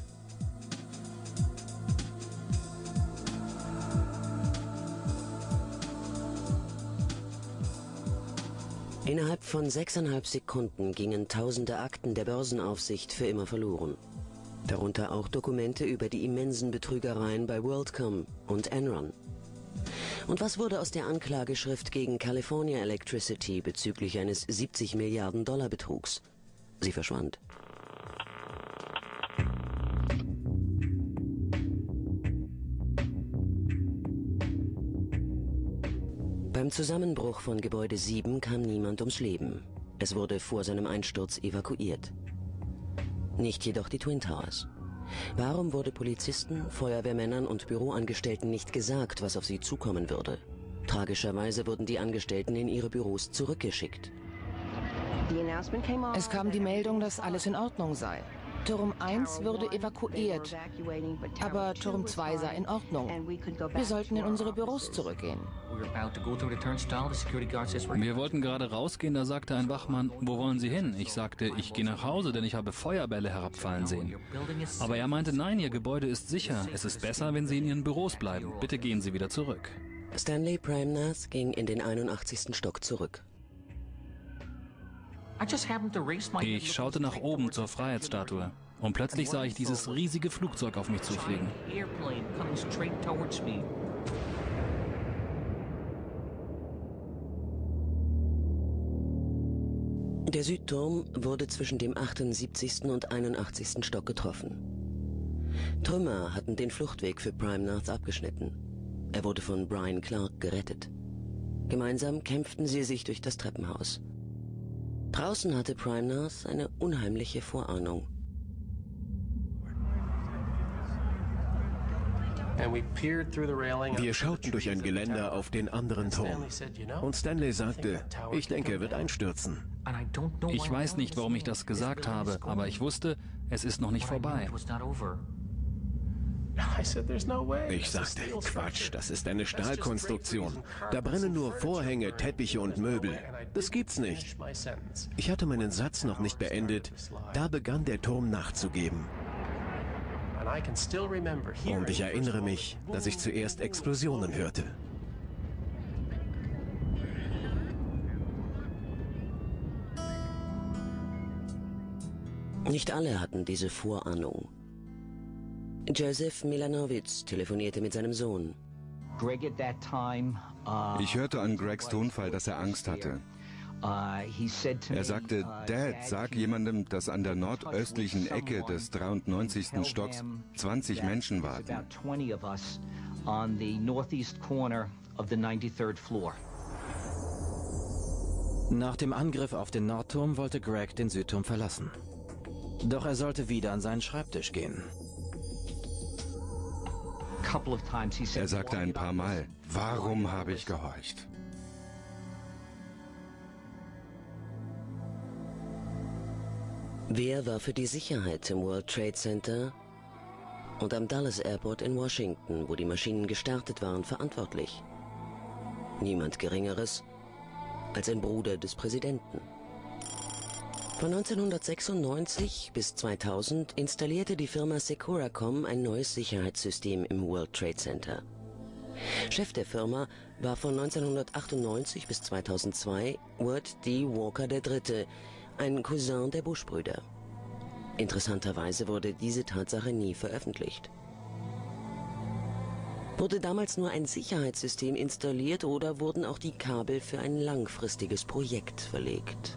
Innerhalb von 6,5 Sekunden gingen tausende Akten der Börsenaufsicht für immer verloren. Darunter auch Dokumente über die immensen Betrügereien bei WorldCom und Enron. Und was wurde aus der Anklageschrift gegen California Electricity bezüglich eines 70 Milliarden Dollar Betrugs? Sie verschwand. Beim Zusammenbruch von Gebäude 7 kam niemand ums Leben. Es wurde vor seinem Einsturz evakuiert. Nicht jedoch die Twin Towers. Warum wurde Polizisten, Feuerwehrmännern und Büroangestellten nicht gesagt, was auf sie zukommen würde? Tragischerweise wurden die Angestellten in ihre Büros zurückgeschickt. Es kam die Meldung, dass alles in Ordnung sei. Turm 1 würde evakuiert, aber Turm 2 sei in Ordnung. Wir sollten in unsere Büros zurückgehen. Wir wollten gerade rausgehen, da sagte ein Wachmann, wo wollen Sie hin? Ich sagte, ich gehe nach Hause, denn ich habe Feuerbälle herabfallen sehen. Aber er meinte, nein, Ihr Gebäude ist sicher. Es ist besser, wenn Sie in Ihren Büros bleiben. Bitte gehen Sie wieder zurück. Stanley Premnath ging in den 81. Stock zurück. Ich schaute nach oben zur Freiheitsstatue und plötzlich sah ich dieses riesige Flugzeug auf mich zufliegen. Der Südturm wurde zwischen dem 78. und 81. Stock getroffen. Trümmer hatten den Fluchtweg für Premnath abgeschnitten. Er wurde von Brian Clark gerettet. Gemeinsam kämpften sie sich durch das Treppenhaus. Draußen hatte Premnath eine unheimliche Vorahnung. Wir schauten durch ein Geländer auf den anderen Turm. Und Stanley sagte, ich denke, er wird einstürzen. Ich weiß nicht, warum ich das gesagt habe, aber ich wusste, es ist noch nicht vorbei. Ich sagte, Quatsch, das ist eine Stahlkonstruktion. Da brennen nur Vorhänge, Teppiche und Möbel. Das gibt's nicht. Ich hatte meinen Satz noch nicht beendet. Da begann der Turm nachzugeben. Und ich erinnere mich, dass ich zuerst Explosionen hörte. Nicht alle hatten diese Vorahnung. Joseph Milanowitz telefonierte mit seinem Sohn. Ich hörte an Gregs Tonfall, dass er Angst hatte. Er sagte, Dad, sag jemandem, dass an der nordöstlichen Ecke des 93. Stocks 20 Menschen warten. Nach dem Angriff auf den Nordturm wollte Greg den Südturm verlassen. Doch er sollte wieder an seinen Schreibtisch gehen. Er sagte ein paar Mal, warum habe ich gehorcht? Wer war für die Sicherheit im World Trade Center und am Dulles Airport in Washington, wo die Maschinen gestartet waren, verantwortlich? Niemand Geringeres als ein Bruder des Präsidenten. Von 1996 bis 2000 installierte die Firma Securacom ein neues Sicherheitssystem im World Trade Center. Chef der Firma war von 1998 bis 2002 Ward D. Walker III., ein Cousin der Bush-Brüder. Interessanterweise wurde diese Tatsache nie veröffentlicht. Wurde damals nur ein Sicherheitssystem installiert oder wurden auch die Kabel für ein langfristiges Projekt verlegt?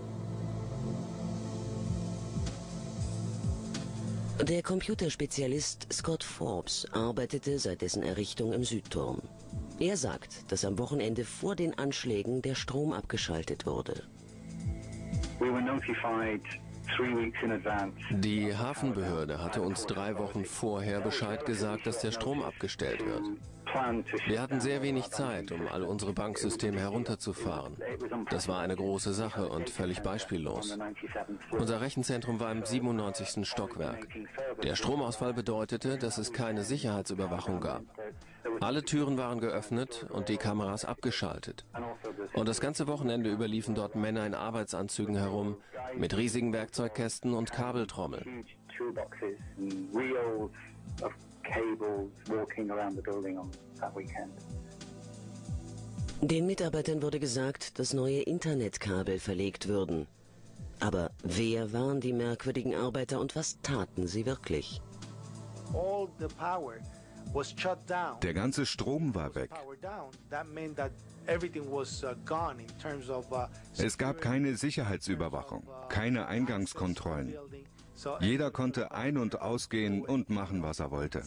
Der Computerspezialist Scott Forbes arbeitete seit dessen Errichtung im Südturm. Er sagt, dass am Wochenende vor den Anschlägen der Strom abgeschaltet wurde. Die Hafenbehörde hatte uns 3 Wochen vorher Bescheid gesagt, dass der Strom abgestellt wird. Wir hatten sehr wenig Zeit, um all unsere Banksysteme herunterzufahren. Das war eine große Sache und völlig beispiellos. Unser Rechenzentrum war im 97. Stockwerk. Der Stromausfall bedeutete, dass es keine Sicherheitsüberwachung gab. Alle Türen waren geöffnet und die Kameras abgeschaltet. Und das ganze Wochenende über liefen dort Männer in Arbeitsanzügen herum, mit riesigen Werkzeugkästen und Kabeltrommeln. Den Mitarbeitern wurde gesagt, dass neue Internetkabel verlegt würden. Aber wer waren die merkwürdigen Arbeiter und was taten sie wirklich? Der ganze Strom war weg. Es gab keine Sicherheitsüberwachung, keine Eingangskontrollen. Jeder konnte ein- und ausgehen und machen, was er wollte.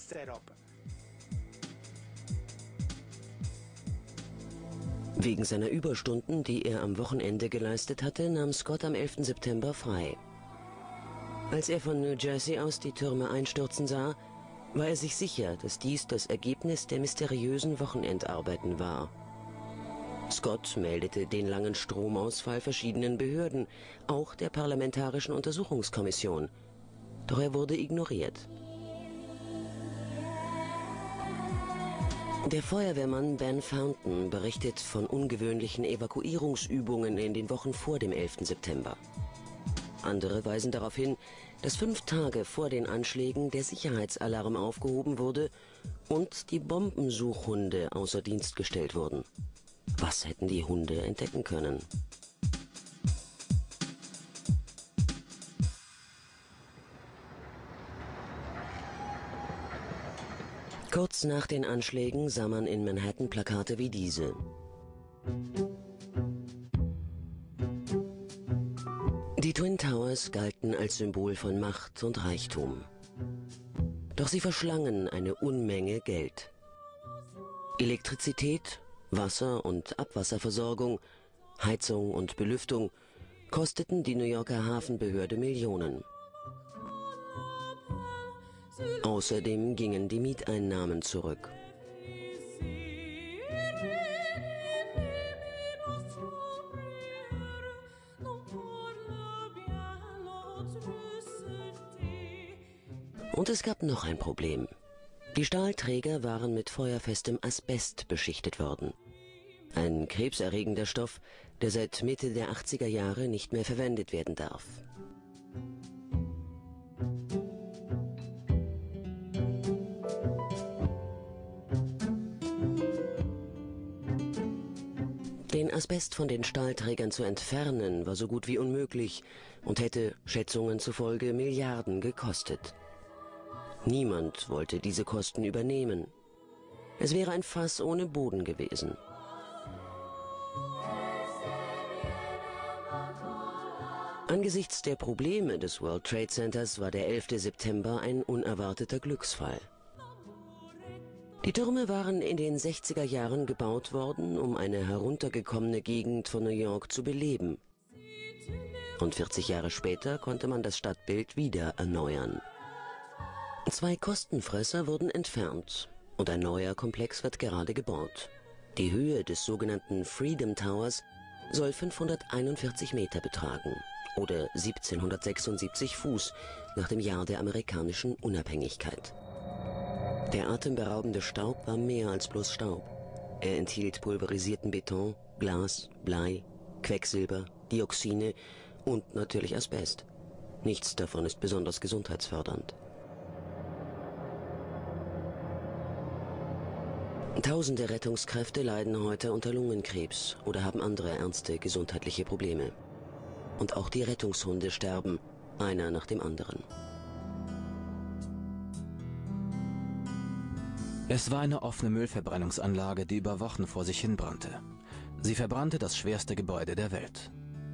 Wegen seiner Überstunden, die er am Wochenende geleistet hatte, nahm Scott am 11. September frei. Als er von New Jersey aus die Türme einstürzen sah, war er sich sicher, dass dies das Ergebnis der mysteriösen Wochenendarbeiten war. Scott meldete den langen Stromausfall verschiedenen Behörden, auch der Parlamentarischen Untersuchungskommission. Doch er wurde ignoriert. Der Feuerwehrmann Ben Fountain berichtet von ungewöhnlichen Evakuierungsübungen in den Wochen vor dem 11. September. Andere weisen darauf hin, dass 5 Tage vor den Anschlägen der Sicherheitsalarm aufgehoben wurde und die Bombensuchhunde außer Dienst gestellt wurden. Was hätten die Hunde entdecken können? Kurz nach den Anschlägen sah man in Manhattan Plakate wie diese. Die Twin Towers galten als Symbol von Macht und Reichtum. Doch sie verschlangen eine Unmenge Geld. Elektrizität, Wasser- und Abwasserversorgung, Heizung und Belüftung kosteten die New Yorker Hafenbehörde Millionen. Außerdem gingen die Mieteinnahmen zurück. Und es gab noch ein Problem. Die Stahlträger waren mit feuerfestem Asbest beschichtet worden. Ein krebserregender Stoff, der seit Mitte der 80er Jahre nicht mehr verwendet werden darf. Den Asbest von den Stahlträgern zu entfernen, war so gut wie unmöglich und hätte Schätzungen zufolge Milliarden gekostet. Niemand wollte diese Kosten übernehmen. Es wäre ein Fass ohne Boden gewesen. Angesichts der Probleme des World Trade Centers war der 11. September ein unerwarteter Glücksfall. Die Türme waren in den 60er Jahren gebaut worden, um eine heruntergekommene Gegend von New York zu beleben. Und 40 Jahre später konnte man das Stadtbild wieder erneuern. 2 Kostenfresser wurden entfernt und ein neuer Komplex wird gerade gebaut. Die Höhe des sogenannten Freedom Towers soll 541 Meter betragen oder 1776 Fuß nach dem Jahr der amerikanischen Unabhängigkeit. Der atemberaubende Staub war mehr als bloß Staub. Er enthielt pulverisierten Beton, Glas, Blei, Quecksilber, Dioxine und natürlich Asbest. Nichts davon ist besonders gesundheitsfördernd. Tausende Rettungskräfte leiden heute unter Lungenkrebs oder haben andere ernste gesundheitliche Probleme. Und auch die Rettungshunde sterben, einer nach dem anderen. Es war eine offene Müllverbrennungsanlage, die über Wochen vor sich hin brannte. Sie verbrannte das schwerste Gebäude der Welt.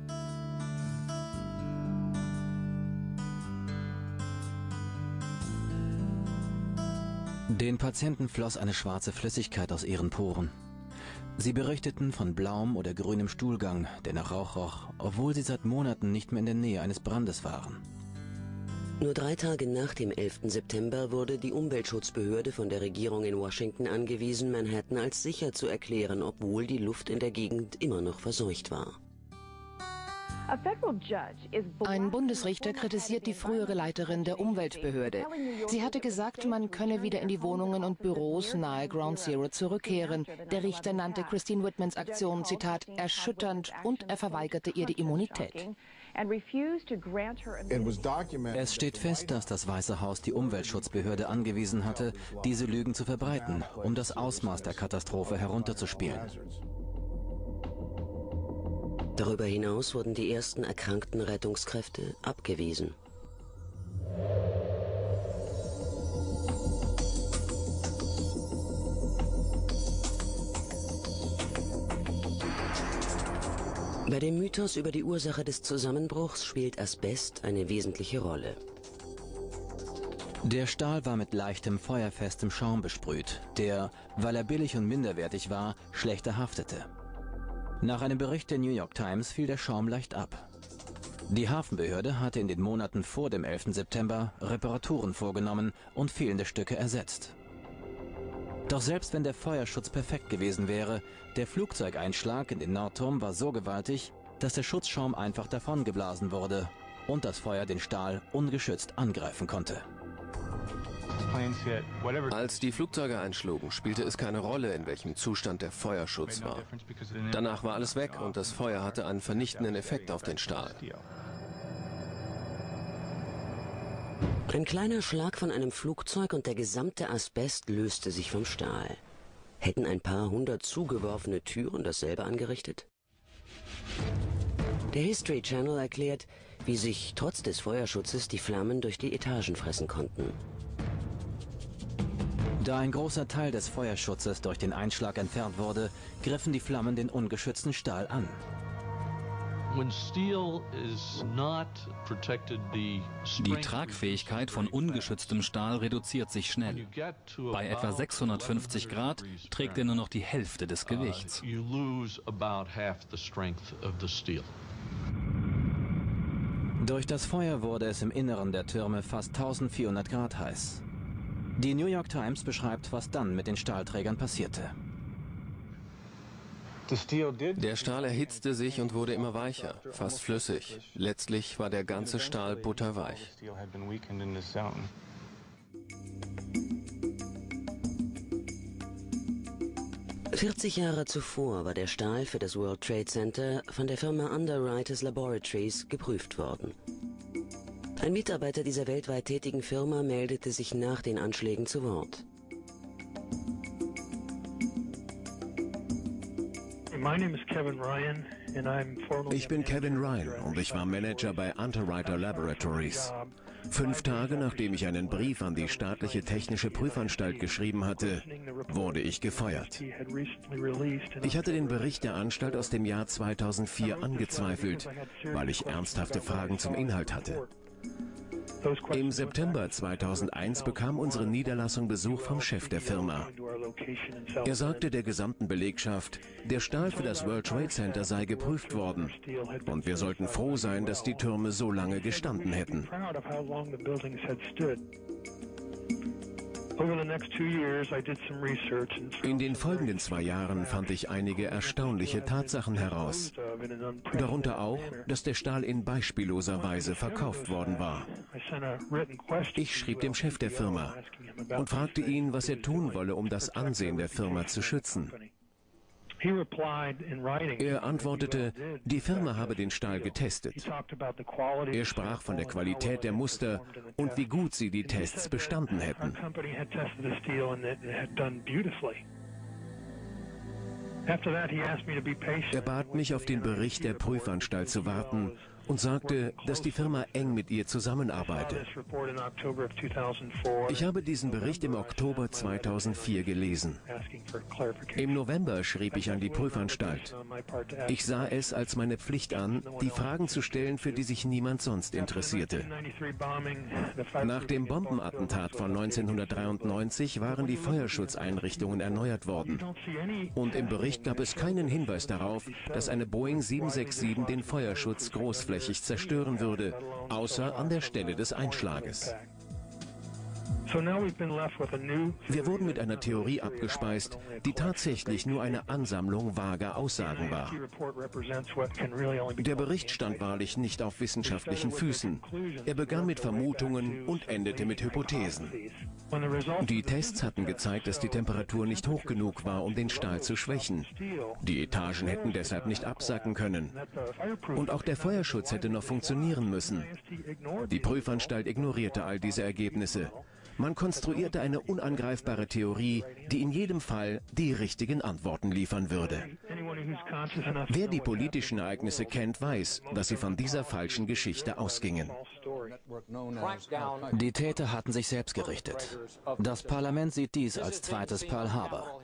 Den Patienten floss eine schwarze Flüssigkeit aus ihren Poren. Sie berichteten von blauem oder grünem Stuhlgang, der nach Rauch roch, obwohl sie seit Monaten nicht mehr in der Nähe eines Brandes waren. Nur 3 Tage nach dem 11. September wurde die Umweltschutzbehörde von der Regierung in Washington angewiesen, Manhattan als sicher zu erklären, obwohl die Luft in der Gegend immer noch verseucht war. Ein Bundesrichter kritisiert die frühere Leiterin der Umweltbehörde. Sie hatte gesagt, man könne wieder in die Wohnungen und Büros nahe Ground Zero zurückkehren. Der Richter nannte Christine Whitmans Aktion, Zitat, erschütternd, und er verweigerte ihr die Immunität. Es steht fest, dass das Weiße Haus die Umweltschutzbehörde angewiesen hatte, diese Lügen zu verbreiten, um das Ausmaß der Katastrophe herunterzuspielen. Darüber hinaus wurden die ersten erkrankten Rettungskräfte abgewiesen. Bei dem Mythos über die Ursache des Zusammenbruchs spielt Asbest eine wesentliche Rolle. Der Stahl war mit leichtem, feuerfestem Schaum besprüht, der, weil er billig und minderwertig war, schlechter haftete. Nach einem Bericht der New York Times fiel der Schaum leicht ab. Die Hafenbehörde hatte in den Monaten vor dem 11. September Reparaturen vorgenommen und fehlende Stücke ersetzt. Doch selbst wenn der Feuerschutz perfekt gewesen wäre, der Flugzeugeinschlag in den Nordturm war so gewaltig, dass der Schutzschaum einfach davongeblasen wurde und das Feuer den Stahl ungeschützt angreifen konnte. Als die Flugzeuge einschlugen, spielte es keine Rolle, in welchem Zustand der Feuerschutz war. Danach war alles weg und das Feuer hatte einen vernichtenden Effekt auf den Stahl. Ein kleiner Schlag von einem Flugzeug und der gesamte Asbest löste sich vom Stahl. Hätten ein paar hundert zugeworfene Türen dasselbe angerichtet? Der History Channel erklärt, wie sich trotz des Feuerschutzes die Flammen durch die Etagen fressen konnten. Da ein großer Teil des Feuerschutzes durch den Einschlag entfernt wurde, griffen die Flammen den ungeschützten Stahl an. Die Tragfähigkeit von ungeschütztem Stahl reduziert sich schnell. Bei etwa 650 Grad trägt er nur noch die Hälfte des Gewichts. Durch das Feuer wurde es im Inneren der Türme fast 1400 Grad heiß. Die New York Times beschreibt, was dann mit den Stahlträgern passierte. Der Stahl erhitzte sich und wurde immer weicher, fast flüssig. Letztlich war der ganze Stahl butterweich. ...40 Jahre zuvor war der Stahl für das World Trade Center von der Firma Underwriters Laboratories geprüft worden. Ein Mitarbeiter dieser weltweit tätigen Firma meldete sich nach den Anschlägen zu Wort. Ich bin Kevin Ryan und ich war Manager bei Underwriter Laboratories. 5 Tage nachdem ich einen Brief an die staatliche technische Prüfanstalt geschrieben hatte, wurde ich gefeuert. Ich hatte den Bericht der Anstalt aus dem Jahr 2004 angezweifelt, weil ich ernsthafte Fragen zum Inhalt hatte. Im September 2001 bekam unsere Niederlassung Besuch vom Chef der Firma. Er sagte der gesamten Belegschaft, der Stahl für das World Trade Center sei geprüft worden und wir sollten froh sein, dass die Türme so lange gestanden hätten. In den folgenden 2 Jahren fand ich einige erstaunliche Tatsachen heraus. Darunter auch, dass der Stahl in beispielloser Weise verkauft worden war. Ich schrieb dem Chef der Firma und fragte ihn, was er tun wolle, um das Ansehen der Firma zu schützen. Er antwortete, die Firma habe den Stahl getestet. Er sprach von der Qualität der Muster und wie gut sie die Tests bestanden hätten. Er bat mich, auf den Bericht der Prüfanstalt zu warten und sagte, dass die Firma eng mit ihr zusammenarbeite. Ich habe diesen Bericht im Oktober 2004 gelesen. Im November schrieb ich an die Prüfanstalt. Ich sah es als meine Pflicht an, die Fragen zu stellen, für die sich niemand sonst interessierte. Nach dem Bombenattentat von 1993 waren die Feuerschutzeinrichtungen erneuert worden. Und im Bericht gab es keinen Hinweis darauf, dass eine Boeing 767 den Feuerschutz großflächig großflächig zerstören würde, außer an der Stelle des Einschlages. Wir wurden mit einer Theorie abgespeist, die tatsächlich nur eine Ansammlung vager Aussagen war. Der Bericht stand wahrlich nicht auf wissenschaftlichen Füßen. Er begann mit Vermutungen und endete mit Hypothesen. Die Tests hatten gezeigt, dass die Temperatur nicht hoch genug war, um den Stahl zu schwächen. Die Etagen hätten deshalb nicht absacken können. Und auch der Feuerschutz hätte noch funktionieren müssen. Die Prüfanstalt ignorierte all diese Ergebnisse. Man konstruierte eine unangreifbare Theorie, die in jedem Fall die richtigen Antworten liefern würde. Wer die politischen Ereignisse kennt, weiß, dass sie von dieser falschen Geschichte ausgingen. Die Täter hatten sich selbst gerichtet. Das Parlament sieht dies als zweites Pearl Harbor.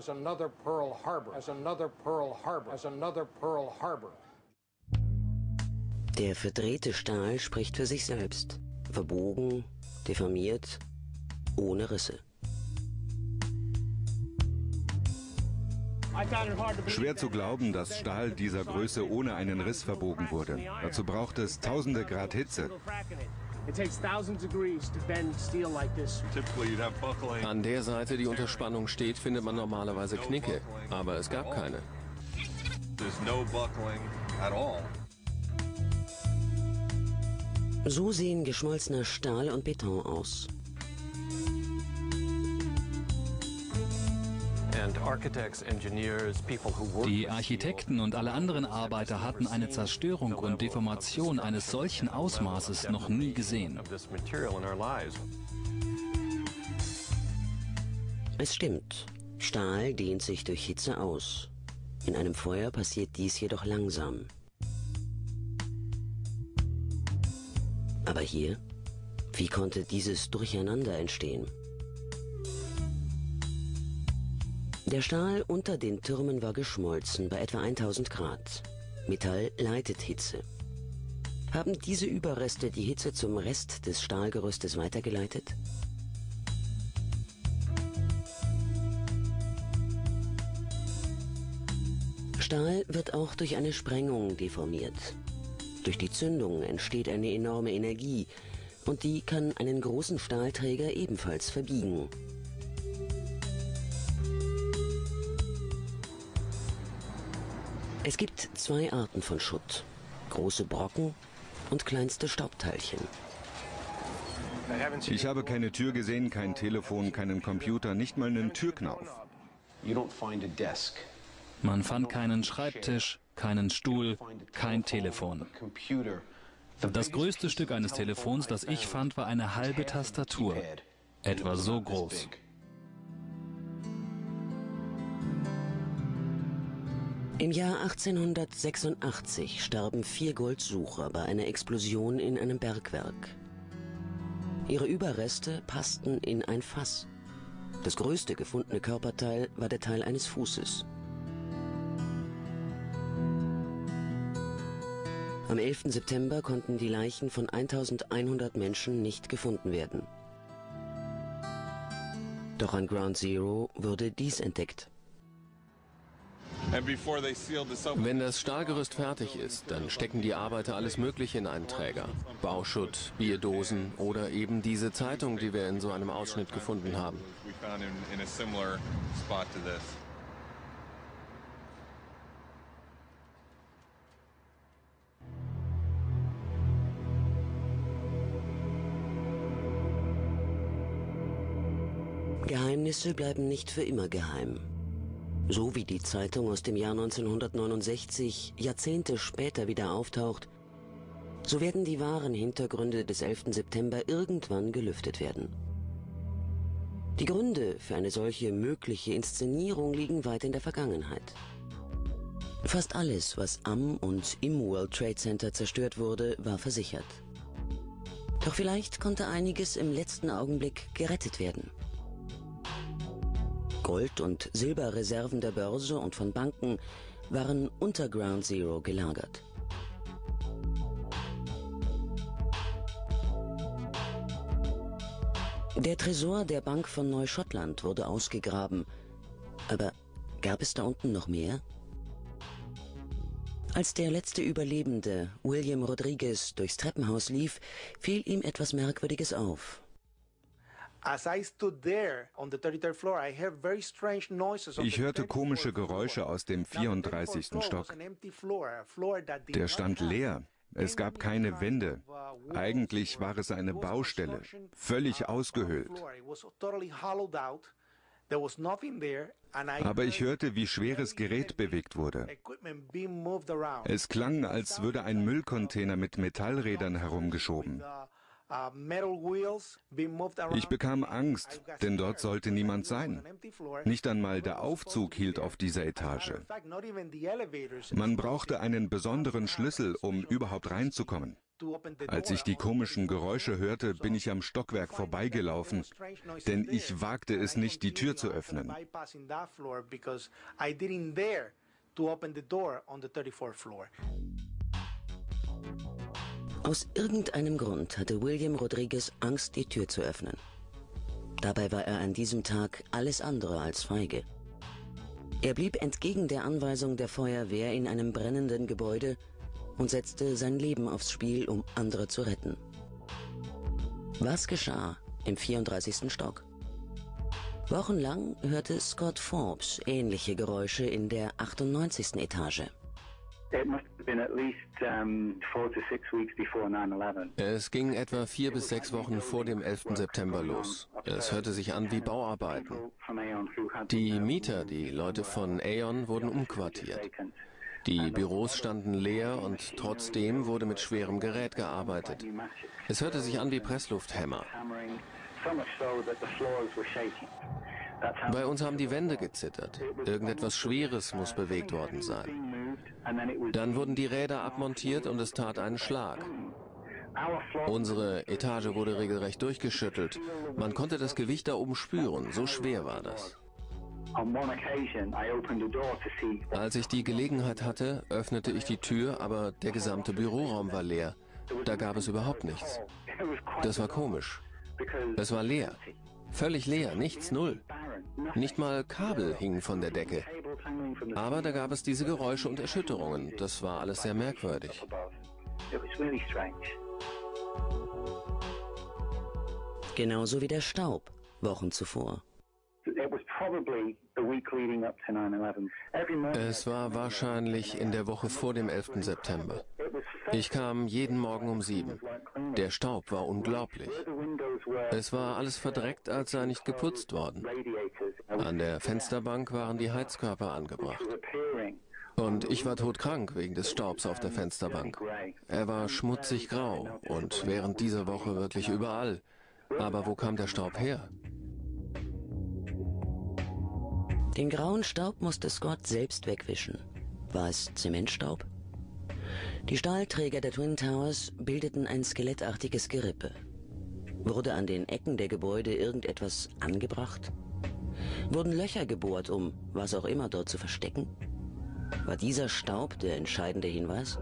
Der verdrehte Stahl spricht für sich selbst. Verbogen, deformiert, ohne Risse. Schwer zu glauben, dass Stahl dieser Größe ohne einen Riss verbogen wurde. Dazu braucht es tausende Grad Hitze. An der Seite, die unter Spannung steht, findet man normalerweise Knicke, aber es gab keine. So sehen geschmolzener Stahl und Beton aus. Die Architekten und alle anderen Arbeiter hatten eine Zerstörung und Deformation eines solchen Ausmaßes noch nie gesehen. Es stimmt, Stahl dehnt sich durch Hitze aus. In einem Feuer passiert dies jedoch langsam. Aber hier, wie konnte dieses Durcheinander entstehen? Der Stahl unter den Türmen war geschmolzen bei etwa 1000 Grad. Metall leitet Hitze. Haben diese Überreste die Hitze zum Rest des Stahlgerüstes weitergeleitet? Stahl wird auch durch eine Sprengung deformiert. Durch die Zündung entsteht eine enorme Energie und die kann einen großen Stahlträger ebenfalls verbiegen. Es gibt zwei Arten von Schutt: große Brocken und kleinste Staubteilchen. Ich habe keine Tür gesehen, kein Telefon, keinen Computer, nicht mal einen Türknauf. Man fand keinen Schreibtisch, keinen Stuhl, kein Telefon. Das größte Stück eines Telefons, das ich fand, war eine halbe Tastatur, etwa so groß. Im Jahr 1886 starben 4 Goldsucher bei einer Explosion in einem Bergwerk. Ihre Überreste passten in ein Fass. Das größte gefundene Körperteil war der Teil eines Fußes. Am 11. September konnten die Leichen von 1100 Menschen nicht gefunden werden. Doch an Ground Zero wurde dies entdeckt. Wenn das Stahlgerüst fertig ist, dann stecken die Arbeiter alles Mögliche in einen Träger. Bauschutt, Bierdosen oder eben diese Zeitung, die wir in so einem Ausschnitt gefunden haben. Geheimnisse bleiben nicht für immer geheim. So wie die Zeitung aus dem Jahr 1969 Jahrzehnte später wieder auftaucht, so werden die wahren Hintergründe des 11. September irgendwann gelüftet werden. Die Gründe für eine solche mögliche Inszenierung liegen weit in der Vergangenheit. Fast alles, was am und im World Trade Center zerstört wurde, war versichert. Doch vielleicht konnte einiges im letzten Augenblick gerettet werden. Gold- und Silberreserven der Börse und von Banken waren unter Ground Zero gelagert. Der Tresor der Bank von Neuschottland wurde ausgegraben. Aber gab es da unten noch mehr? Als der letzte Überlebende, William Rodriguez, durchs Treppenhaus lief, fiel ihm etwas Merkwürdiges auf. Ich hörte komische Geräusche aus dem 34. Stock. Der stand leer. Es gab keine Wände. Eigentlich war es eine Baustelle, völlig ausgehöhlt. Aber ich hörte, wie schweres Gerät bewegt wurde. Es klang, als würde ein Müllcontainer mit Metallrädern herumgeschoben. Ich bekam Angst, denn dort sollte niemand sein. Nicht einmal der Aufzug hielt auf dieser Etage. Man brauchte einen besonderen Schlüssel, um überhaupt reinzukommen. Als ich die komischen Geräusche hörte, bin ich am Stockwerk vorbeigelaufen, denn ich wagte es nicht, die Tür zu öffnen. Aus irgendeinem Grund hatte William Rodriguez Angst, die Tür zu öffnen. Dabei war er an diesem Tag alles andere als feige. Er blieb entgegen der Anweisung der Feuerwehr in einem brennenden Gebäude und setzte sein Leben aufs Spiel, um andere zu retten. Was geschah im 34. Stock? Wochenlang hörte Scott Forbes ähnliche Geräusche in der 98. Etage. Es ging etwa 4 bis 6 Wochen vor dem 11. September los. Es hörte sich an wie Bauarbeiten. Die Mieter, die Leute von Aon, wurden umquartiert. Die Büros standen leer und trotzdem wurde mit schwerem Gerät gearbeitet. Es hörte sich an wie Presslufthämmer. Bei uns haben die Wände gezittert. Irgendetwas Schweres muss bewegt worden sein. Dann wurden die Räder abmontiert und es tat einen Schlag. Unsere Etage wurde regelrecht durchgeschüttelt. Man konnte das Gewicht da oben spüren, so schwer war das. Als ich die Gelegenheit hatte, öffnete ich die Tür, aber der gesamte Büroraum war leer. Da gab es überhaupt nichts. Das war komisch. Es war leer. Völlig leer, nichts, null. Nicht mal Kabel hingen von der Decke. Aber da gab es diese Geräusche und Erschütterungen. Das war alles sehr merkwürdig. Genauso wie der Staub Wochen zuvor. Es war wahrscheinlich in der Woche vor dem 11. September. Ich kam jeden Morgen um 7. Der Staub war unglaublich. Es war alles verdreckt, als sei nicht geputzt worden. An der Fensterbank waren die Heizkörper angebracht. Und ich war todkrank wegen des Staubs auf der Fensterbank. Er war schmutzig grau und während dieser Woche wirklich überall. Aber wo kam der Staub her? Den grauen Staub musste Scott selbst wegwischen. War es Zementstaub? Die Stahlträger der Twin Towers bildeten ein skelettartiges Gerippe. Wurde an den Ecken der Gebäude irgendetwas angebracht? Wurden Löcher gebohrt, um was auch immer dort zu verstecken? War dieser Staub der entscheidende Hinweis?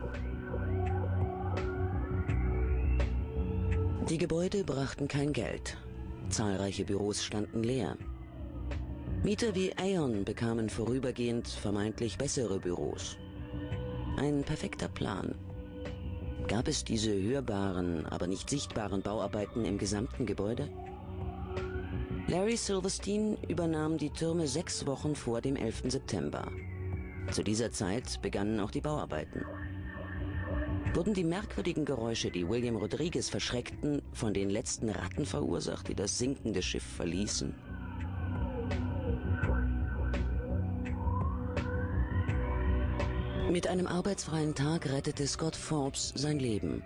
Die Gebäude brachten kein Geld. Zahlreiche Büros standen leer. Mieter wie Aon bekamen vorübergehend vermeintlich bessere Büros. Ein perfekter Plan. Gab es diese hörbaren, aber nicht sichtbaren Bauarbeiten im gesamten Gebäude? Larry Silverstein übernahm die Türme 6 Wochen vor dem 11. September. Zu dieser Zeit begannen auch die Bauarbeiten. Wurden die merkwürdigen Geräusche, die William Rodriguez verschreckten, von den letzten Ratten verursacht, die das sinkende Schiff verließen? Mit einem arbeitsfreien Tag rettete Scott Forbes sein Leben.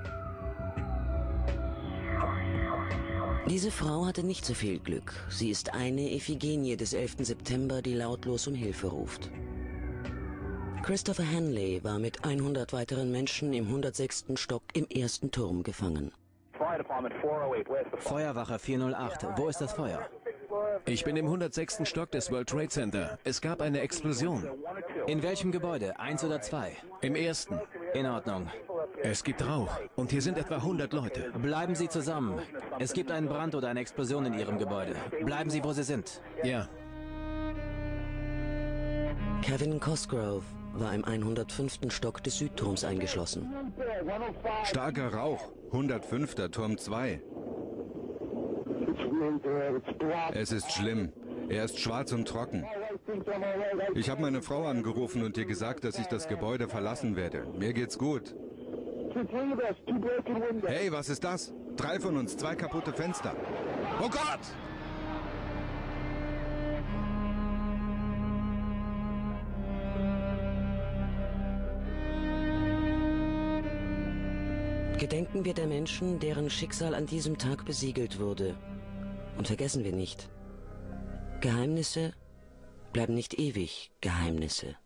Diese Frau hatte nicht so viel Glück. Sie ist eine Iphigenie des 11. September, die lautlos um Hilfe ruft. Christopher Hanley war mit 100 weiteren Menschen im 106. Stock im ersten Turm gefangen. Feuerwache 408, wo ist das Feuer? Ich bin im 106. Stock des World Trade Center. Es gab eine Explosion. In welchem Gebäude? 1 oder 2? Im ersten. In Ordnung. Es gibt Rauch und hier sind etwa 100 Leute. Bleiben Sie zusammen. Es gibt einen Brand oder eine Explosion in Ihrem Gebäude. Bleiben Sie, wo Sie sind. Ja. Kevin Cosgrove war im 105. Stock des Südturms eingeschlossen. Starker Rauch, 105. Turm 2. Es ist schlimm. Er ist schwarz und trocken. Ich habe meine Frau angerufen und ihr gesagt, dass ich das Gebäude verlassen werde. Mir geht's gut. Hey, was ist das? 3 von uns, 2 kaputte Fenster. Oh Gott! Gedenken wir der Menschen, deren Schicksal an diesem Tag besiegelt wurde. Und vergessen wir nicht, Geheimnisse bleiben nicht ewig Geheimnisse.